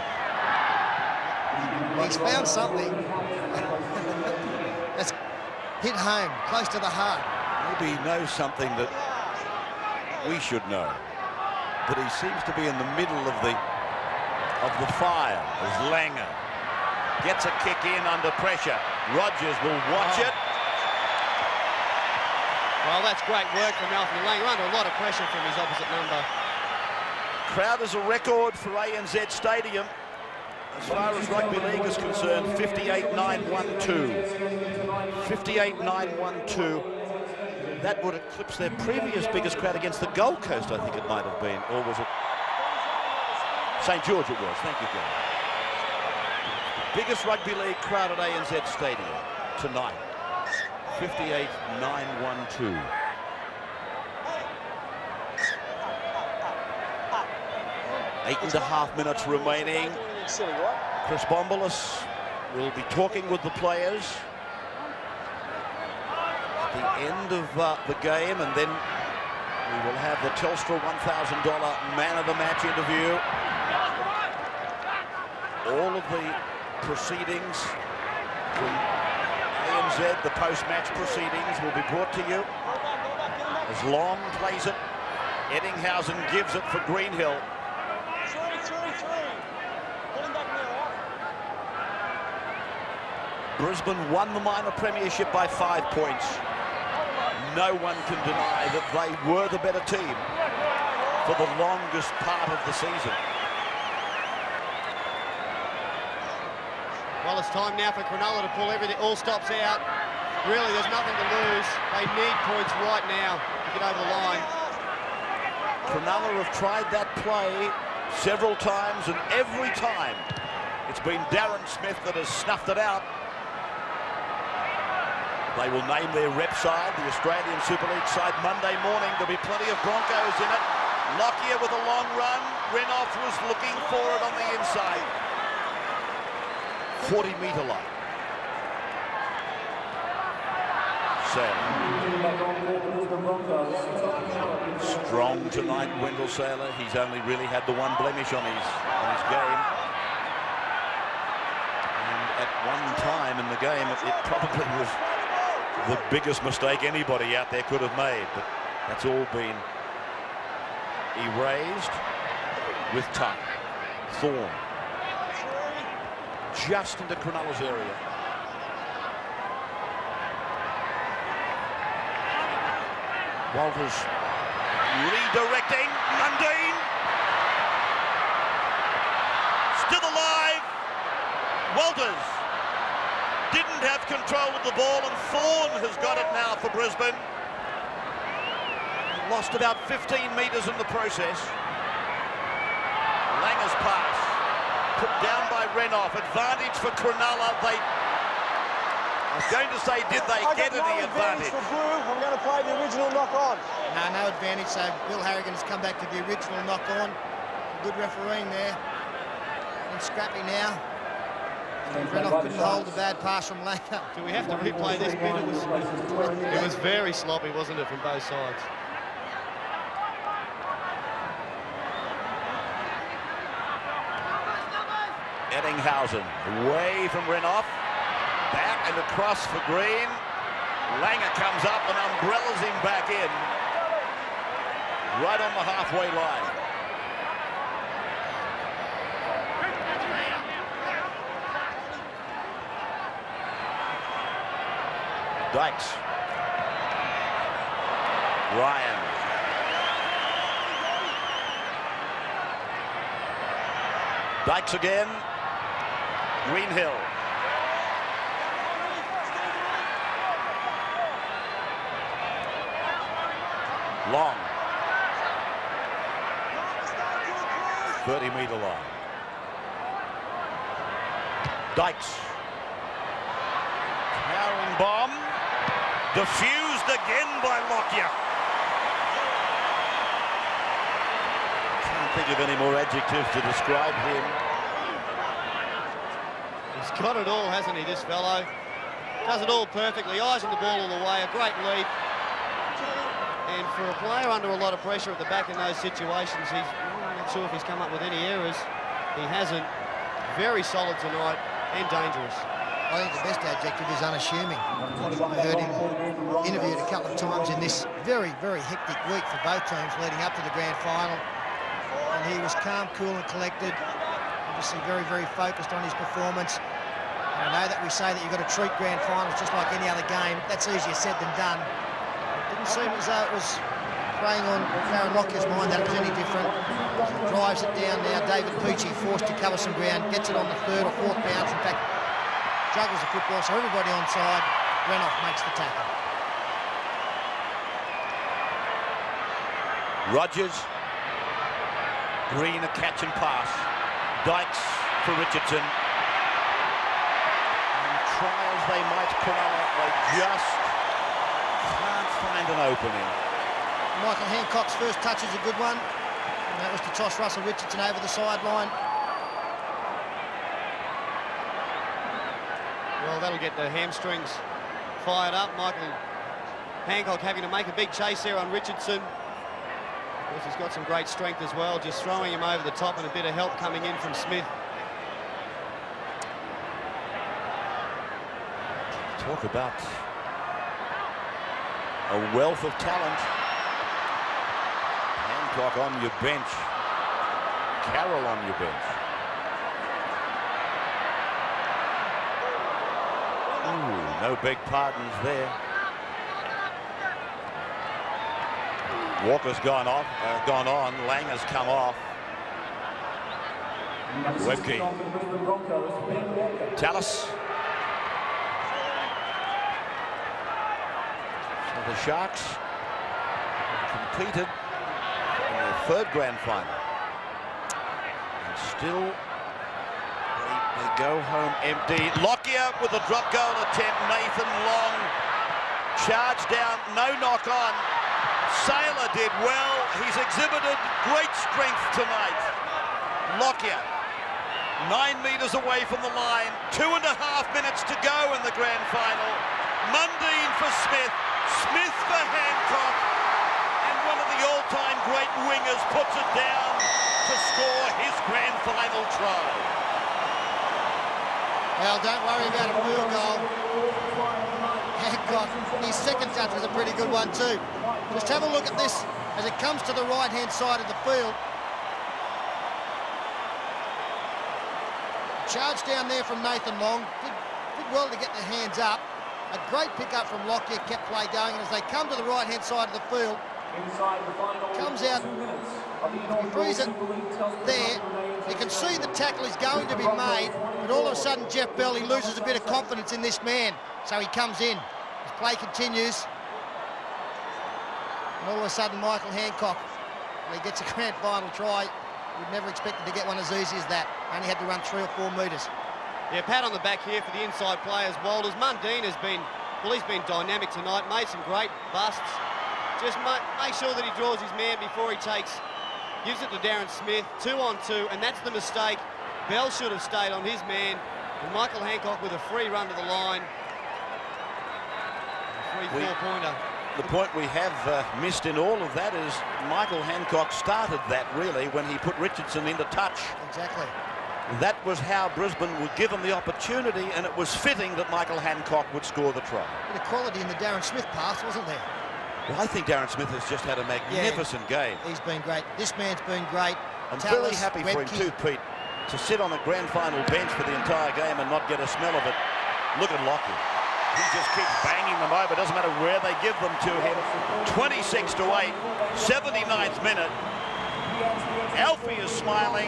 He's found something that's hit home, close to the heart. Maybe he knows something that we should know. But he seems to be in the middle of the of the fire as Langer gets a kick in under pressure. Rogers will watch oh. it. Well, that's great work from Alfie Langer, under a lot of pressure from his opposite number. Crowd is a record for A N Z Stadium. As far as rugby league is concerned, fifty-eight nine one two. fifty-eight nine one two. That would eclipse their previous biggest crowd against the Gold Coast, I think it might have been. Or was it Saint George? It was. Thank you, John. Biggest rugby league crowd at A N Z Stadium tonight. fifty-eight nine one two. Eight and a half minutes remaining. Chris Bombolas will be talking with the players at the end of uh, the game, and then we will have the Telstra one thousand dollar man of the match interview. All of the proceedings from A N Z, the post-match proceedings, will be brought to you as Long plays it. Eddinghausen gives it for Greenhill. Brisbane won the minor premiership by five points. No one can deny that they were the better team for the longest part of the season. Well, it's time now for Cronulla to pull everything, all stops out. Really, there's nothing to lose. They need points right now to get over the line. Cronulla have tried that play several times, and every time it's been Darren Smith that has snuffed it out. They will name their rep side, the Australian Super League side, Monday morning. There'll be plenty of Broncos in it. Lockyer with a long run. Renoff was looking for it on the inside. forty metre line. Sailor. Strong tonight, Wendell Sailor. He's only really had the one blemish on his, on his game. And at one time in the game, it, it probably was the biggest mistake anybody out there could have made, but that's all been erased with tuck. Thorne just into Cronulla's area. Walters redirecting. Mundine still alive. Walters didn't have control of the ball, and Thorne has got it now for Brisbane. Lost about fifteen metres in the process. Langer's pass put down by Renoff. Advantage for Cronulla. They, I was going to say, did they I get got any no advantage? For Blue. I'm going to play the original knock on. No, no advantage. So Bill Harrigan has come back to the original knock on. Good refereeing there. And scrappy now. And Renoff couldn't hold the bad pass from Langer. Do we have to replay this bit? It was, it was very sloppy, wasn't it, from both sides? Eddinghausen away from Renoff. Back and across for Green. Langer comes up and umbrellas him back in. Right on the halfway line. Dykes. Ryan. Dykes again. Greenhill. Long. thirty metre line. Dykes. Towering bomb. Diffused again by Lockyer. think of any more adjectives to describe him. He's got it all, hasn't he, this fellow? Does it all perfectly, eyes on the ball all the way, a great leap. And for a player under a lot of pressure at the back in those situations, he's I'm not sure if he's come up with any errors. He hasn't. Very solid tonight and dangerous. I think the best adjective is unassuming. I heard him interviewed a couple of times in this very, very hectic week for both teams leading up to the grand final. And he was calm, cool and collected. Obviously very, very focused on his performance. And I know that we say that you've got to treat grand finals just like any other game. That's easier said than done. It didn't seem as though it was preying on Darren Lockyer's mind that it was any different. He drives it down now. David Peachy forced to cover some ground, gets it on the third or fourth bounce. In fact, juggles the football, so everybody onside. Renoff makes the tackle. Rogers. Green a catch and pass. Dykes for Richardson. And try as they might, Cronulla, they just can't find an opening. Michael Hancock's first touch is a good one. And that was to toss Russell Richardson over the sideline. Well, that'll get the hamstrings fired up. Michael Hancock having to make a big chase there on Richardson. Of course, he's got some great strength as well, just throwing him over the top and a bit of help coming in from Smith. Talk about a wealth of talent. Hancock on your bench. Carroll on your bench. Ooh, no big pardons there. Walker's gone off, uh, gone on. Lang has come off. Webke. Tallis. So the Sharks competed in their third grand final. And still they, they go home empty. Lockyer with a drop goal attempt. Nathan Long charged down, no knock on. Saylor did well. He's exhibited great strength tonight. Lockyer, nine metres away from the line. Two and a half minutes to go in the grand final. Mundine for Smith. Smith for Hancock. And one of the all-time great wingers puts it down to score his grand final try. Well, don't worry about a field goal. Hancock, his second touch was a pretty good one too. Just have a look at this as it comes to the right-hand side of the field. Charge down there from Nathan Long. Did, did well to get the hands up. A great pick-up from Lockyer, kept play going. And as they come to the right-hand side of the field, comes out, he frees it there. You can see the tackle is going to be made, but all of a sudden Jeff Bell, he loses a bit of confidence in this man. So he comes in. His play continues. And all of a sudden Michael Hancock, he gets a grand final try. We'd never expected to get one as easy as that. Only had to run three or four metres. Yeah, pat on the back here for the inside players. Walters. Mundine has been, well, he's been dynamic tonight, made some great busts. Just ma make sure that he draws his man before he takes, gives it to Darren Smith, two on two, and that's the mistake. Bell should have stayed on his man, and Michael Hancock with a free run to the line. A free four-pointer. The point we have uh, missed in all of that is Michael Hancock started that really when he put Richardson into touch. Exactly. That was how Brisbane would give him the opportunity, and it was fitting that Michael Hancock would score the try. Bit of quality in the Darren Smith pass, wasn't there? Well, I think Darren Smith has just had a magnificent yeah, game. He's been great. This man's been great. I'm Tallis, very happy for him Webke. too, Pete, to sit on a grand final bench for the entire game and not get a smell of it. Look at Lockyer. He just keeps banging them over. Doesn't matter where they give them to him. twenty-six to eight, seventy-ninth minute. Alfie is smiling.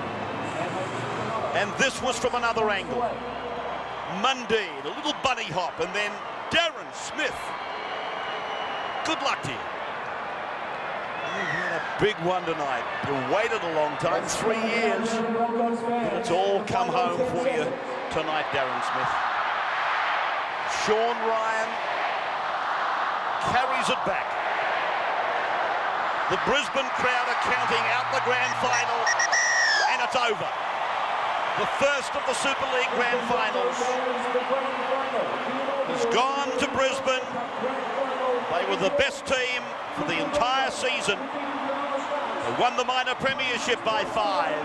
And this was from another angle. Mundine, a little bunny hop, and then Darren Smith. Good luck to you. You've had a big one tonight. You waited a long time, three years. But it's all come home for you tonight, Darren Smith. Sean Ryan carries it back. The Brisbane crowd are counting out the grand final, and it's over. The first of the Super League grand finals has gone to Brisbane. They were the best team for the entire season. They won the minor premiership by five.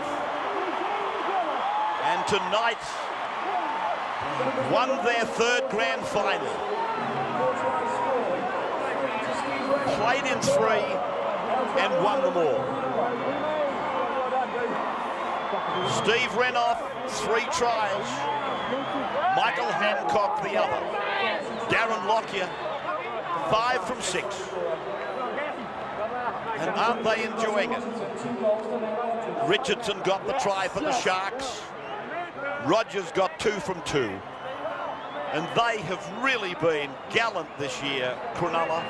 And tonight, they won their third grand final. Played in three and won them all. Steve Renoff, three tries. Michael Hancock, the other. Darren Lockyer, five from six. And aren't they enjoying it? Richardson got the try for the Sharks. Rogers got two from two. And they have really been gallant this year, Cronulla.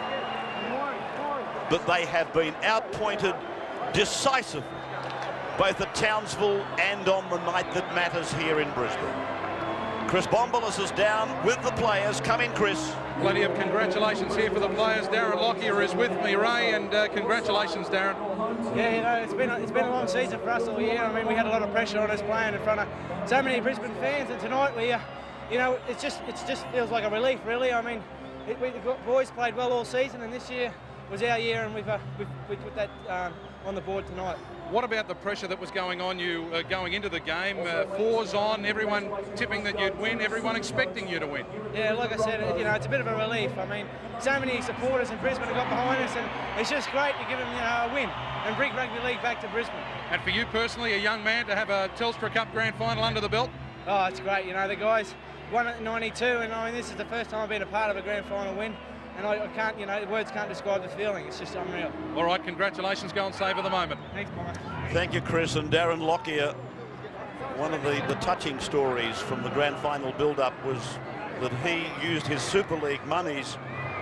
But they have been outpointed decisively, both at Townsville and on the night that matters here in Brisbane. Chris Bombolas is down with the players. Come in, Chris. Plenty of congratulations here for the players. Darren Lockyer is with me, Ray, and uh, congratulations, Darren. Yeah, you know, it's been a, it's been a long season for us all year. I mean, we had a lot of pressure on us playing in front of so many Brisbane fans, and tonight we, uh, you know, it's just it just feels like a relief, really. I mean, it, we, the boys played well all season, and this year was our year, and we've uh, we've, we've put that um, on the board tonight. What about the pressure that was going on you uh, going into the game? Uh, fours on, everyone tipping that you'd win, everyone expecting you to win. Yeah, like I said, you know, it's a bit of a relief. I mean, so many supporters in Brisbane have got behind us, and it's just great to give them, you know, a win and bring rugby league back to Brisbane. And for you personally, a young man, to have a Telstra Cup grand final under the belt? Oh, it's great. You know, the guys won it in ninety-two, and I mean, this is the first time I've been a part of a grand final win. And I, I can't, you know, the words can't describe the feeling. It's just unreal. All right, congratulations. Go and savour the moment. Thanks, Mike. Thank you, Chris. And Darren Lockyer, one of the, the touching stories from the grand final build-up was that he used his Super League monies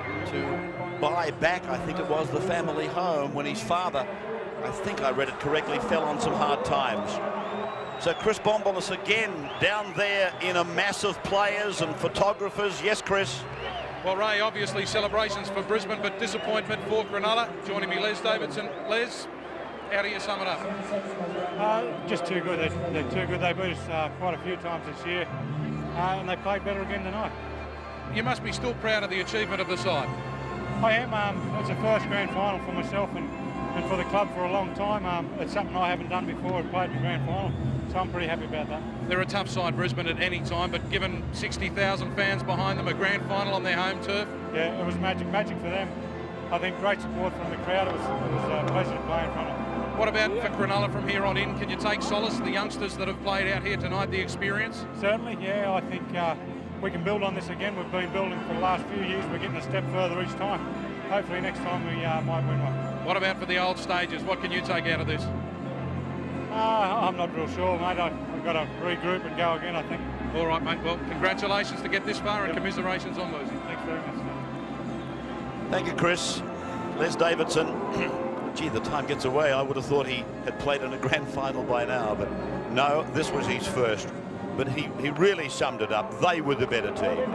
to buy back, I think it was, the family home when his father, I think I read it correctly, fell on some hard times. So Chris Bombolas again down there in a mass of players and photographers. Yes, Chris? Well, Ray, obviously celebrations for Brisbane, but disappointment for Cronulla. Joining me, Les Davidson. Les, how do you sum it up? Uh, just too good. They're, they're too good. They beat us uh, quite a few times this year, uh, and they played better again tonight. You must be still proud of the achievement of the side. I am. Um, it's the first grand final for myself and, and for the club for a long time. Um, it's something I haven't done before. I've played in the grand final, so I'm pretty happy about that. They're a tough side, Brisbane, at any time, but given sixty thousand fans behind them, a grand final on their home turf. Yeah, it was magic, magic for them. I think great support from the crowd. It was, it was a pleasure to play in front of. What about for Cronulla from here on in? Can you take solace, the youngsters that have played out here tonight, the experience? Certainly, yeah. I think uh, we can build on this again. We've been building for the last few years. We're getting a step further each time. Hopefully next time we uh, might win one. What about for the old stages? What can you take out of this? Uh, I'm not real sure, mate. I, I've got to regroup and go again, I think. All right, mate. Well, congratulations to get this far, and commiserations on losing. Thanks very much. Thank you, Chris. Les Davidson. Gee, the time gets away. I would have thought he had played in a grand final by now, but no, this was his first. But he, he really summed it up. They were the better team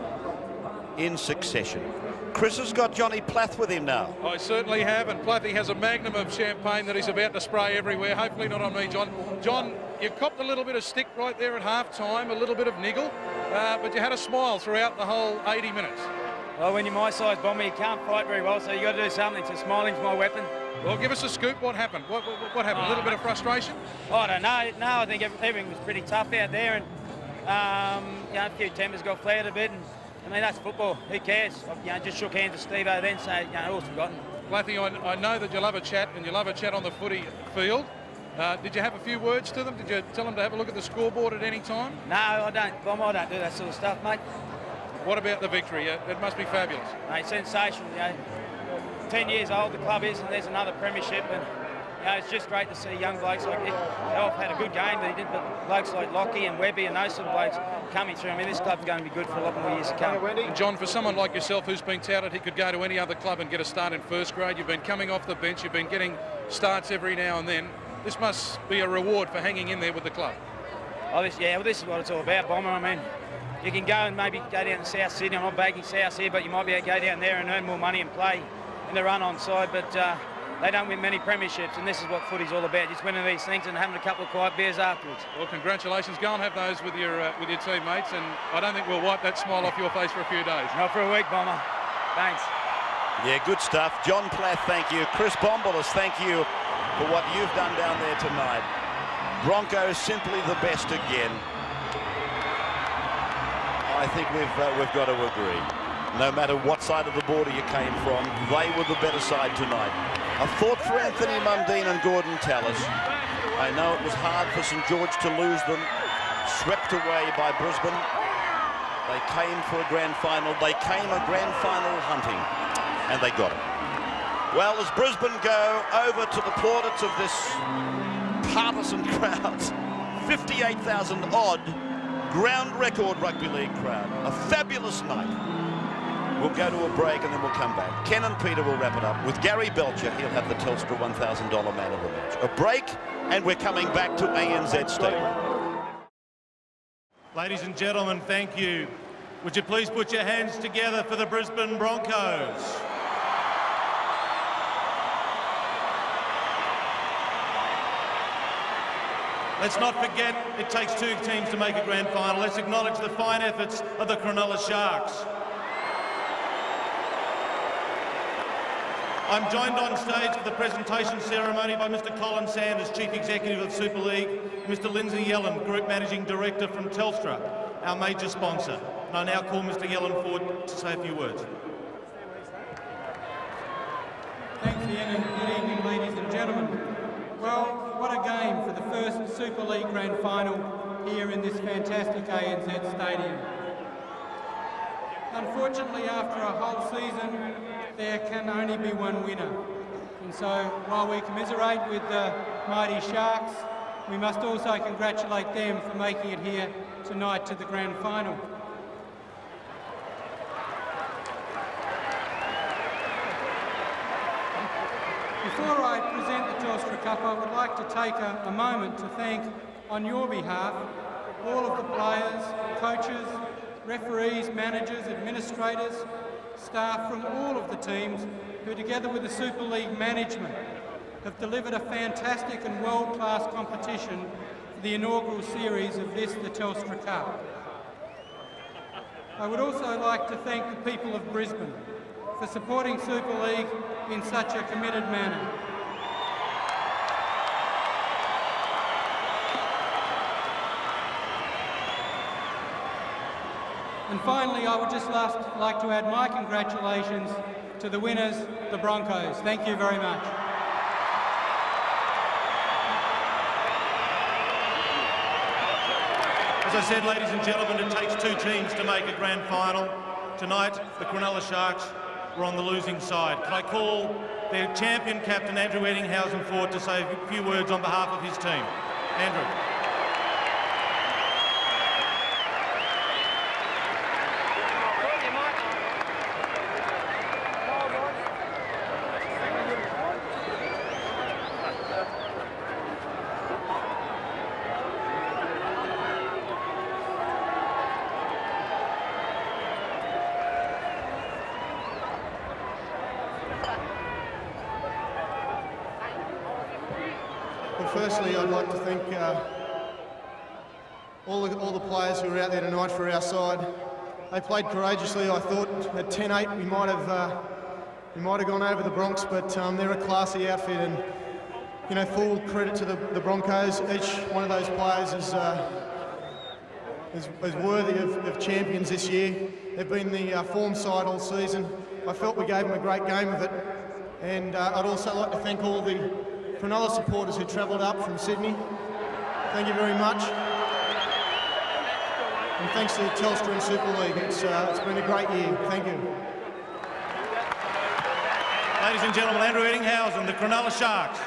in succession. Chris has got Johnny Plath with him now. I certainly have, and Plathy has a magnum of champagne that he's about to spray everywhere. Hopefully not on me, John. John, you copped a little bit of stick right there at half-time, a little bit of niggle, uh, but you had a smile throughout the whole eighty minutes. Well, when you're my size, Bomber, you can't fight very well, so you got to do something. So smiling's my weapon. Well, give us a scoop. What happened? What, what, what happened? A little bit of frustration? Oh, I don't know. No, I think everything was pretty tough out there, and um, you know, a few tempers got flared a bit. And I mean, that's football. Who cares? I you know, just shook hands with Steve-O then, so you know, all's forgotten. Plathy, I, I know that you love a chat, and you love a chat on the footy field. Uh, did you have a few words to them? Did you tell them to have a look at the scoreboard at any time? No, I don't. Bomber, I don't do that sort of stuff, mate. What about the victory? Uh, it must be fabulous. Mate, sensational. You know, ten years old the club is, and there's another premiership, and you know, it's just great to see young blokes like it. Elf had a good game, but he did. But blokes like Lockie and Webby and those sort of blokes coming through. I mean, this club's going to be good for a lot more years to come. And John, for someone like yourself who's been touted he could go to any other club and get a start in first grade, you've been coming off the bench, you've been getting starts every now and then. This must be a reward for hanging in there with the club. Oh, this, yeah, well, this is what it's all about, Bomber. I mean, you can go and maybe go down to South Sydney. I'm not bagging South here, but you might be able to go down there and earn more money and play in the run-on side. But uh, they don't win many premierships, and this is what footy's all about, just winning these things and having a couple of quiet beers afterwards. Well, congratulations. Go and have those with your uh, with your teammates, and I don't think we'll wipe that smile off your face for a few days. Not for a week, Bomber. Thanks. Yeah, good stuff. John Plath, thank you. Chris Bombolas, thank you for what you've done down there tonight. Broncos simply the best again. I think we've uh, we've got to agree. No matter what side of the border you came from, they were the better side tonight. A thought for Anthony Mundine and Gordon Tallis. I know it was hard for St George to lose them, swept away by Brisbane. They came for a grand final. They came a grand final hunting, and they got it. Well, as Brisbane go over to the plaudits of this partisan crowd, fifty-eight thousand odd ground record rugby league crowd. A fabulous night. We'll go to a break and then we'll come back. Ken and Peter will wrap it up with Gary Belcher. He'll have the Telstra one thousand dollar man of the match. A break, and we're coming back to A N Z Stadium. Ladies and gentlemen, thank you. Would you please put your hands together for the Brisbane Broncos? Let's not forget it takes two teams to make a grand final. Let's acknowledge the fine efforts of the Cronulla Sharks. I'm joined on stage for the presentation ceremony by Mister Colin Sanders, Chief Executive of Super League, Mister Lindsay Yellen, Group Managing Director from Telstra, our major sponsor. And I now call Mister Yellen forward to say a few words. Thanks, Ian, and good evening, ladies and gentlemen. Well, what a game for the first Super League Grand Final here in this fantastic A N Z Stadium. Unfortunately, after a whole season, there can only be one winner. And so, while we commiserate with the mighty Sharks, we must also congratulate them for making it here tonight to the Grand Final. Before I present the Telstra Cup, I would like to take a, a moment to thank, on your behalf, all of the players, coaches, referees, managers, administrators, staff from all of the teams who, together with the Super League management, have delivered a fantastic and world-class competition for the inaugural series of this, the Telstra Cup. I would also like to thank the people of Brisbane for supporting Super League in such a committed manner. And finally, I would just last like to add my congratulations to the winners, the Broncos. Thank you very much. As I said, ladies and gentlemen, it takes two teams to make a grand final. Tonight, the Cronulla Sharks were on the losing side. Can I call their champion captain, Andrew Eddinghausen, forward to say a few words on behalf of his team? Andrew. Firstly, I'd like to thank uh, all, the, all the players who were out there tonight for our side. They played courageously. I thought at ten eight we might have uh, we might have gone over the Bronx, but um, they're a classy outfit, and you know, full credit to the, the Broncos. Each one of those players is uh, is, is worthy of, of champions this year. They've been the uh, form side all season. I felt we gave them a great game of it, and uh, I'd also like to thank all the Cronulla supporters who travelled up from Sydney. Thank you very much. And thanks to Telstra and Super League. It's, uh, it's been a great year. Thank you. Ladies and gentlemen, Andrew Eddinghausen, the Cronulla Sharks.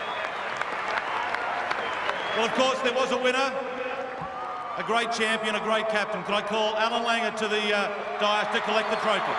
Well, of course, there was a winner, a great champion, a great captain. Can I call Alan Langer to the uh, dais to collect the trophy?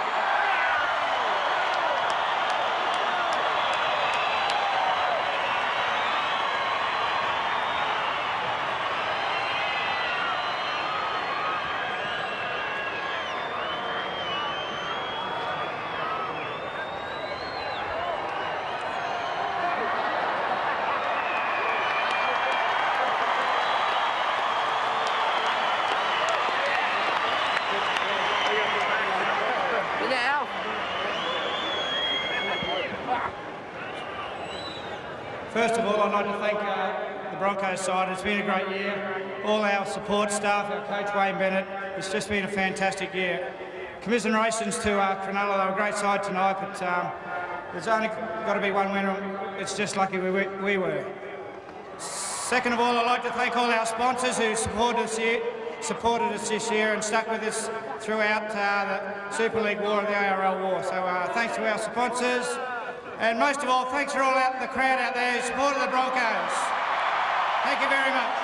I'd like to thank uh, the Broncos side. It's been a great year. All our support staff, our coach Wayne Bennett, it's just been a fantastic year. Commiserations to uh, Cronulla. They were a great side tonight, but um, there's only got to be one winner. It's just lucky we, we were. Second of all, I'd like to thank all our sponsors who supported us, year, supported us this year and stuck with us throughout uh, the Super League War and the A R L War. So uh, thanks to our sponsors. And most of all, thanks for all out, the crowd out there who supported the Broncos. Thank you very much.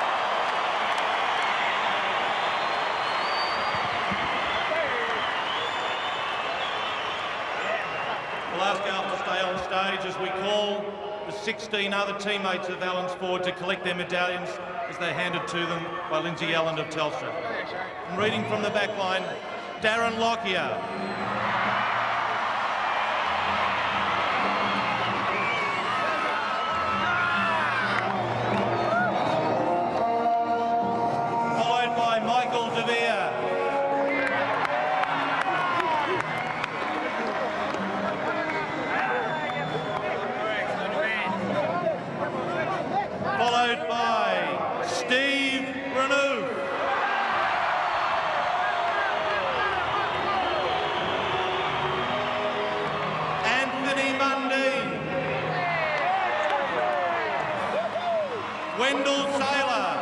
We'll ask Alf to stay on stage as we call the sixteen other teammates of Alan's forward to collect their medallions as they're handed to them by Lindsay Allen of Telstra. And reading from the back line, Darren Lockyer. Followed by Michael DeVere. Followed by Steve Renew. Anthony Mundy. Wendell Saylor.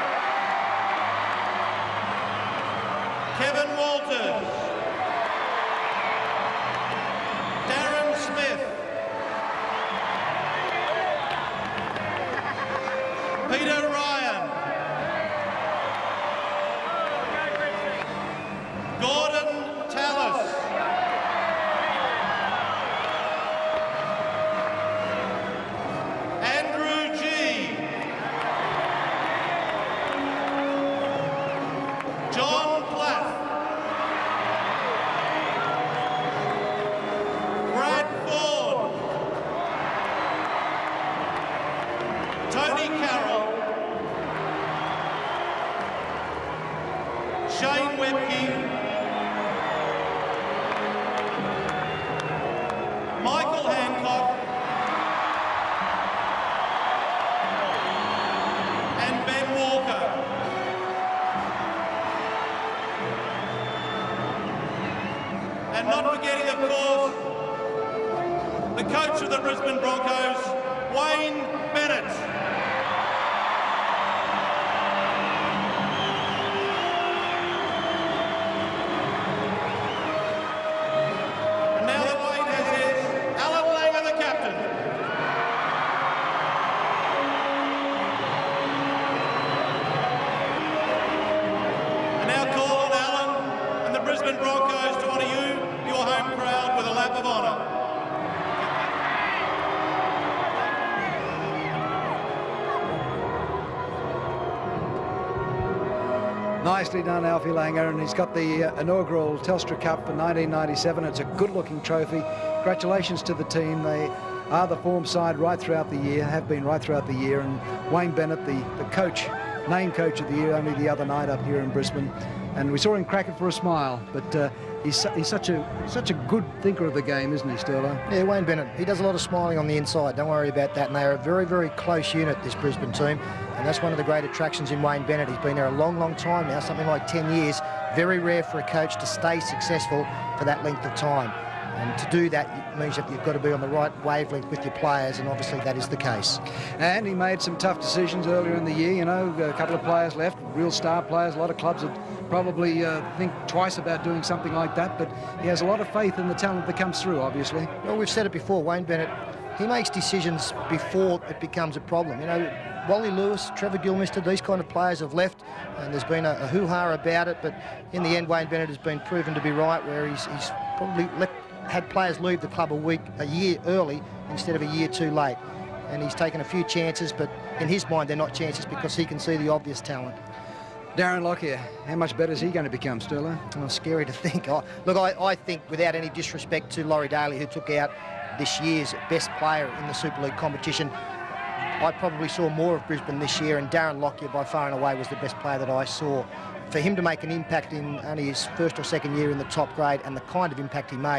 Kevin Walters. Darren Smith. Peter Ryan. Gordon Tallis. Andrew G. John Platt. Brad Ford. Tony Carroll. Shane Webke. Michael Hancock. And Ben Walker. And not forgetting, of course, the coach of the Brisbane Broncos, Wayne Bennett. And now that Wayne has his, Alan Langer, the captain. And now call on Alan and the Brisbane Broncos to honour you, your home crowd, with a lap of honour. Nicely done, Alfie Langer, and he's got the uh, inaugural Telstra Cup for nineteen ninety-seven. It's a good-looking trophy. Congratulations to the team. They are the form side right throughout the year, have been right throughout the year, and Wayne Bennett, the, the coach, named coach of the year only the other night up here in Brisbane, and we saw him crack it for a smile, but uh, he's, he's such a such a good thinker of the game, isn't he, Sterlo? Yeah, Wayne Bennett, he does a lot of smiling on the inside, don't worry about that, and they are a very, very close unit, this Brisbane team, and that's one of the great attractions in Wayne Bennett. He's been there a long, long time now, something like ten years. Very rare for a coach to stay successful for that length of time, and to do that means that you've got to be on the right wavelength with your players, and obviously that is the case. And he made some tough decisions earlier in the year, you know, a couple of players left, real star players. A lot of clubs would probably uh, think twice about doing something like that, but he has a lot of faith in the talent that comes through, obviously. Well, we've said it before, Wayne Bennett, he makes decisions before it becomes a problem. You know, Wally Lewis, Trevor Gilmister, these kind of players have left, and there's been a, a hoo-ha about it, but in the end, Wayne Bennett has been proven to be right, where he's, he's probably let, had players leave the club a week, a year early instead of a year too late. And he's taken a few chances, but in his mind, they're not chances because he can see the obvious talent. Darren Lockyer, how much better is he going to become, Sterlo? Oh, scary to think. Oh, look, I, I think, without any disrespect to Laurie Daly, who took out this year's best player in the Super League competition, I probably saw more of Brisbane this year, and Darren Lockyer by far and away was the best player that I saw. For him to make an impact in only his first or second year in the top grade and the kind of impact he made,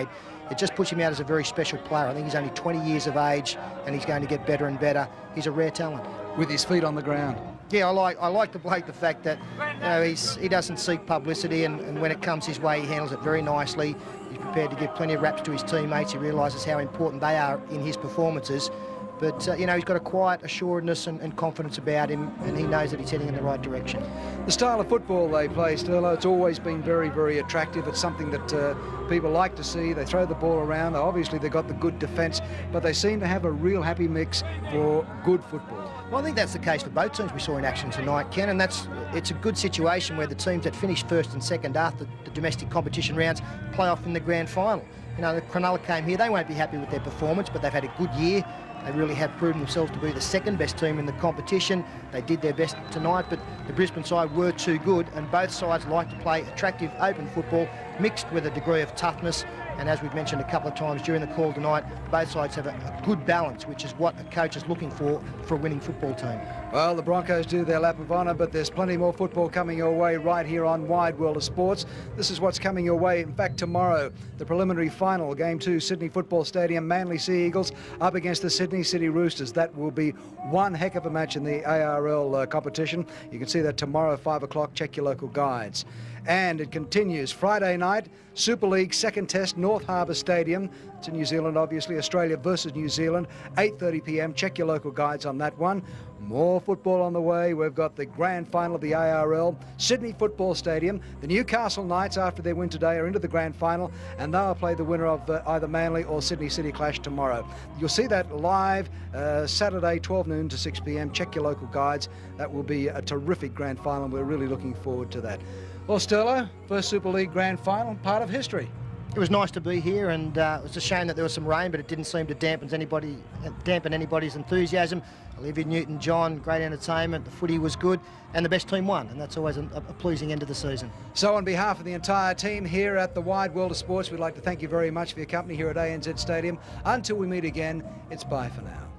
it just puts him out as a very special player. I think he's only twenty years of age, and he's going to get better and better. He's a rare talent. With his feet on the ground. Yeah, I like I like the Blake the fact that you know he's he doesn't seek publicity, and, and when it comes his way, he handles it very nicely. He's prepared to give plenty of raps to his teammates. He realises how important they are in his performances. But, uh, you know, he's got a quiet assuredness and, and confidence about him, and he knows that he's heading in the right direction. The style of football they play, Sterlo, it's always been very, very attractive. It's something that uh, people like to see. They throw the ball around. Obviously, they've got the good defence, but they seem to have a real happy mix for good football. Well, I think that's the case for both teams we saw in action tonight, Ken, and that's it's a good situation where the teams that finished first and second after the domestic competition rounds play off in the grand final. You know, the Cronulla came here. They won't be happy with their performance, but they've had a good year. They really have proven themselves to be the second best team in the competition. They did their best tonight, but the Brisbane side were too good, and both sides like to play attractive, open football, mixed with a degree of toughness. And as we've mentioned a couple of times during the call tonight, both sides have a, a good balance, which is what a coach is looking for for a winning football team. Well, the Broncos do their lap of honour, but there's plenty more football coming your way right here on Wide World of Sports. This is what's coming your way. In fact, tomorrow, the preliminary final, Game two, Sydney Football Stadium, Manly Sea Eagles up against the Sydney City Roosters. That will be one heck of a match in the A R L uh, competition. You can see that tomorrow, five o'clock. Check your local guides. And it continues Friday night, Super League second test, North Harbour Stadium. It's in New Zealand, obviously. Australia versus New Zealand, eight thirty p m. Check your local guides on that one. More football on the way. We've got the grand final of the A R L, Sydney Football Stadium. The Newcastle Knights, after their win today, are into the grand final, and they'll play the winner of uh, either Manly or Sydney City clash tomorrow. You'll see that live uh, Saturday, twelve noon to six p m. Check your local guides. That will be a terrific grand final. We're really looking forward to that. Well, Sterlo, first Super League grand final, part of history. It was nice to be here, and uh, it was a shame that there was some rain, but it didn't seem to dampen anybody, dampen anybody's enthusiasm. Olivia Newton-John, great entertainment, the footy was good, and the best team won, and that's always a, a pleasing end of the season. So on behalf of the entire team here at the Wide World of Sports, we'd like to thank you very much for your company here at A N Z Stadium. Until we meet again, it's bye for now.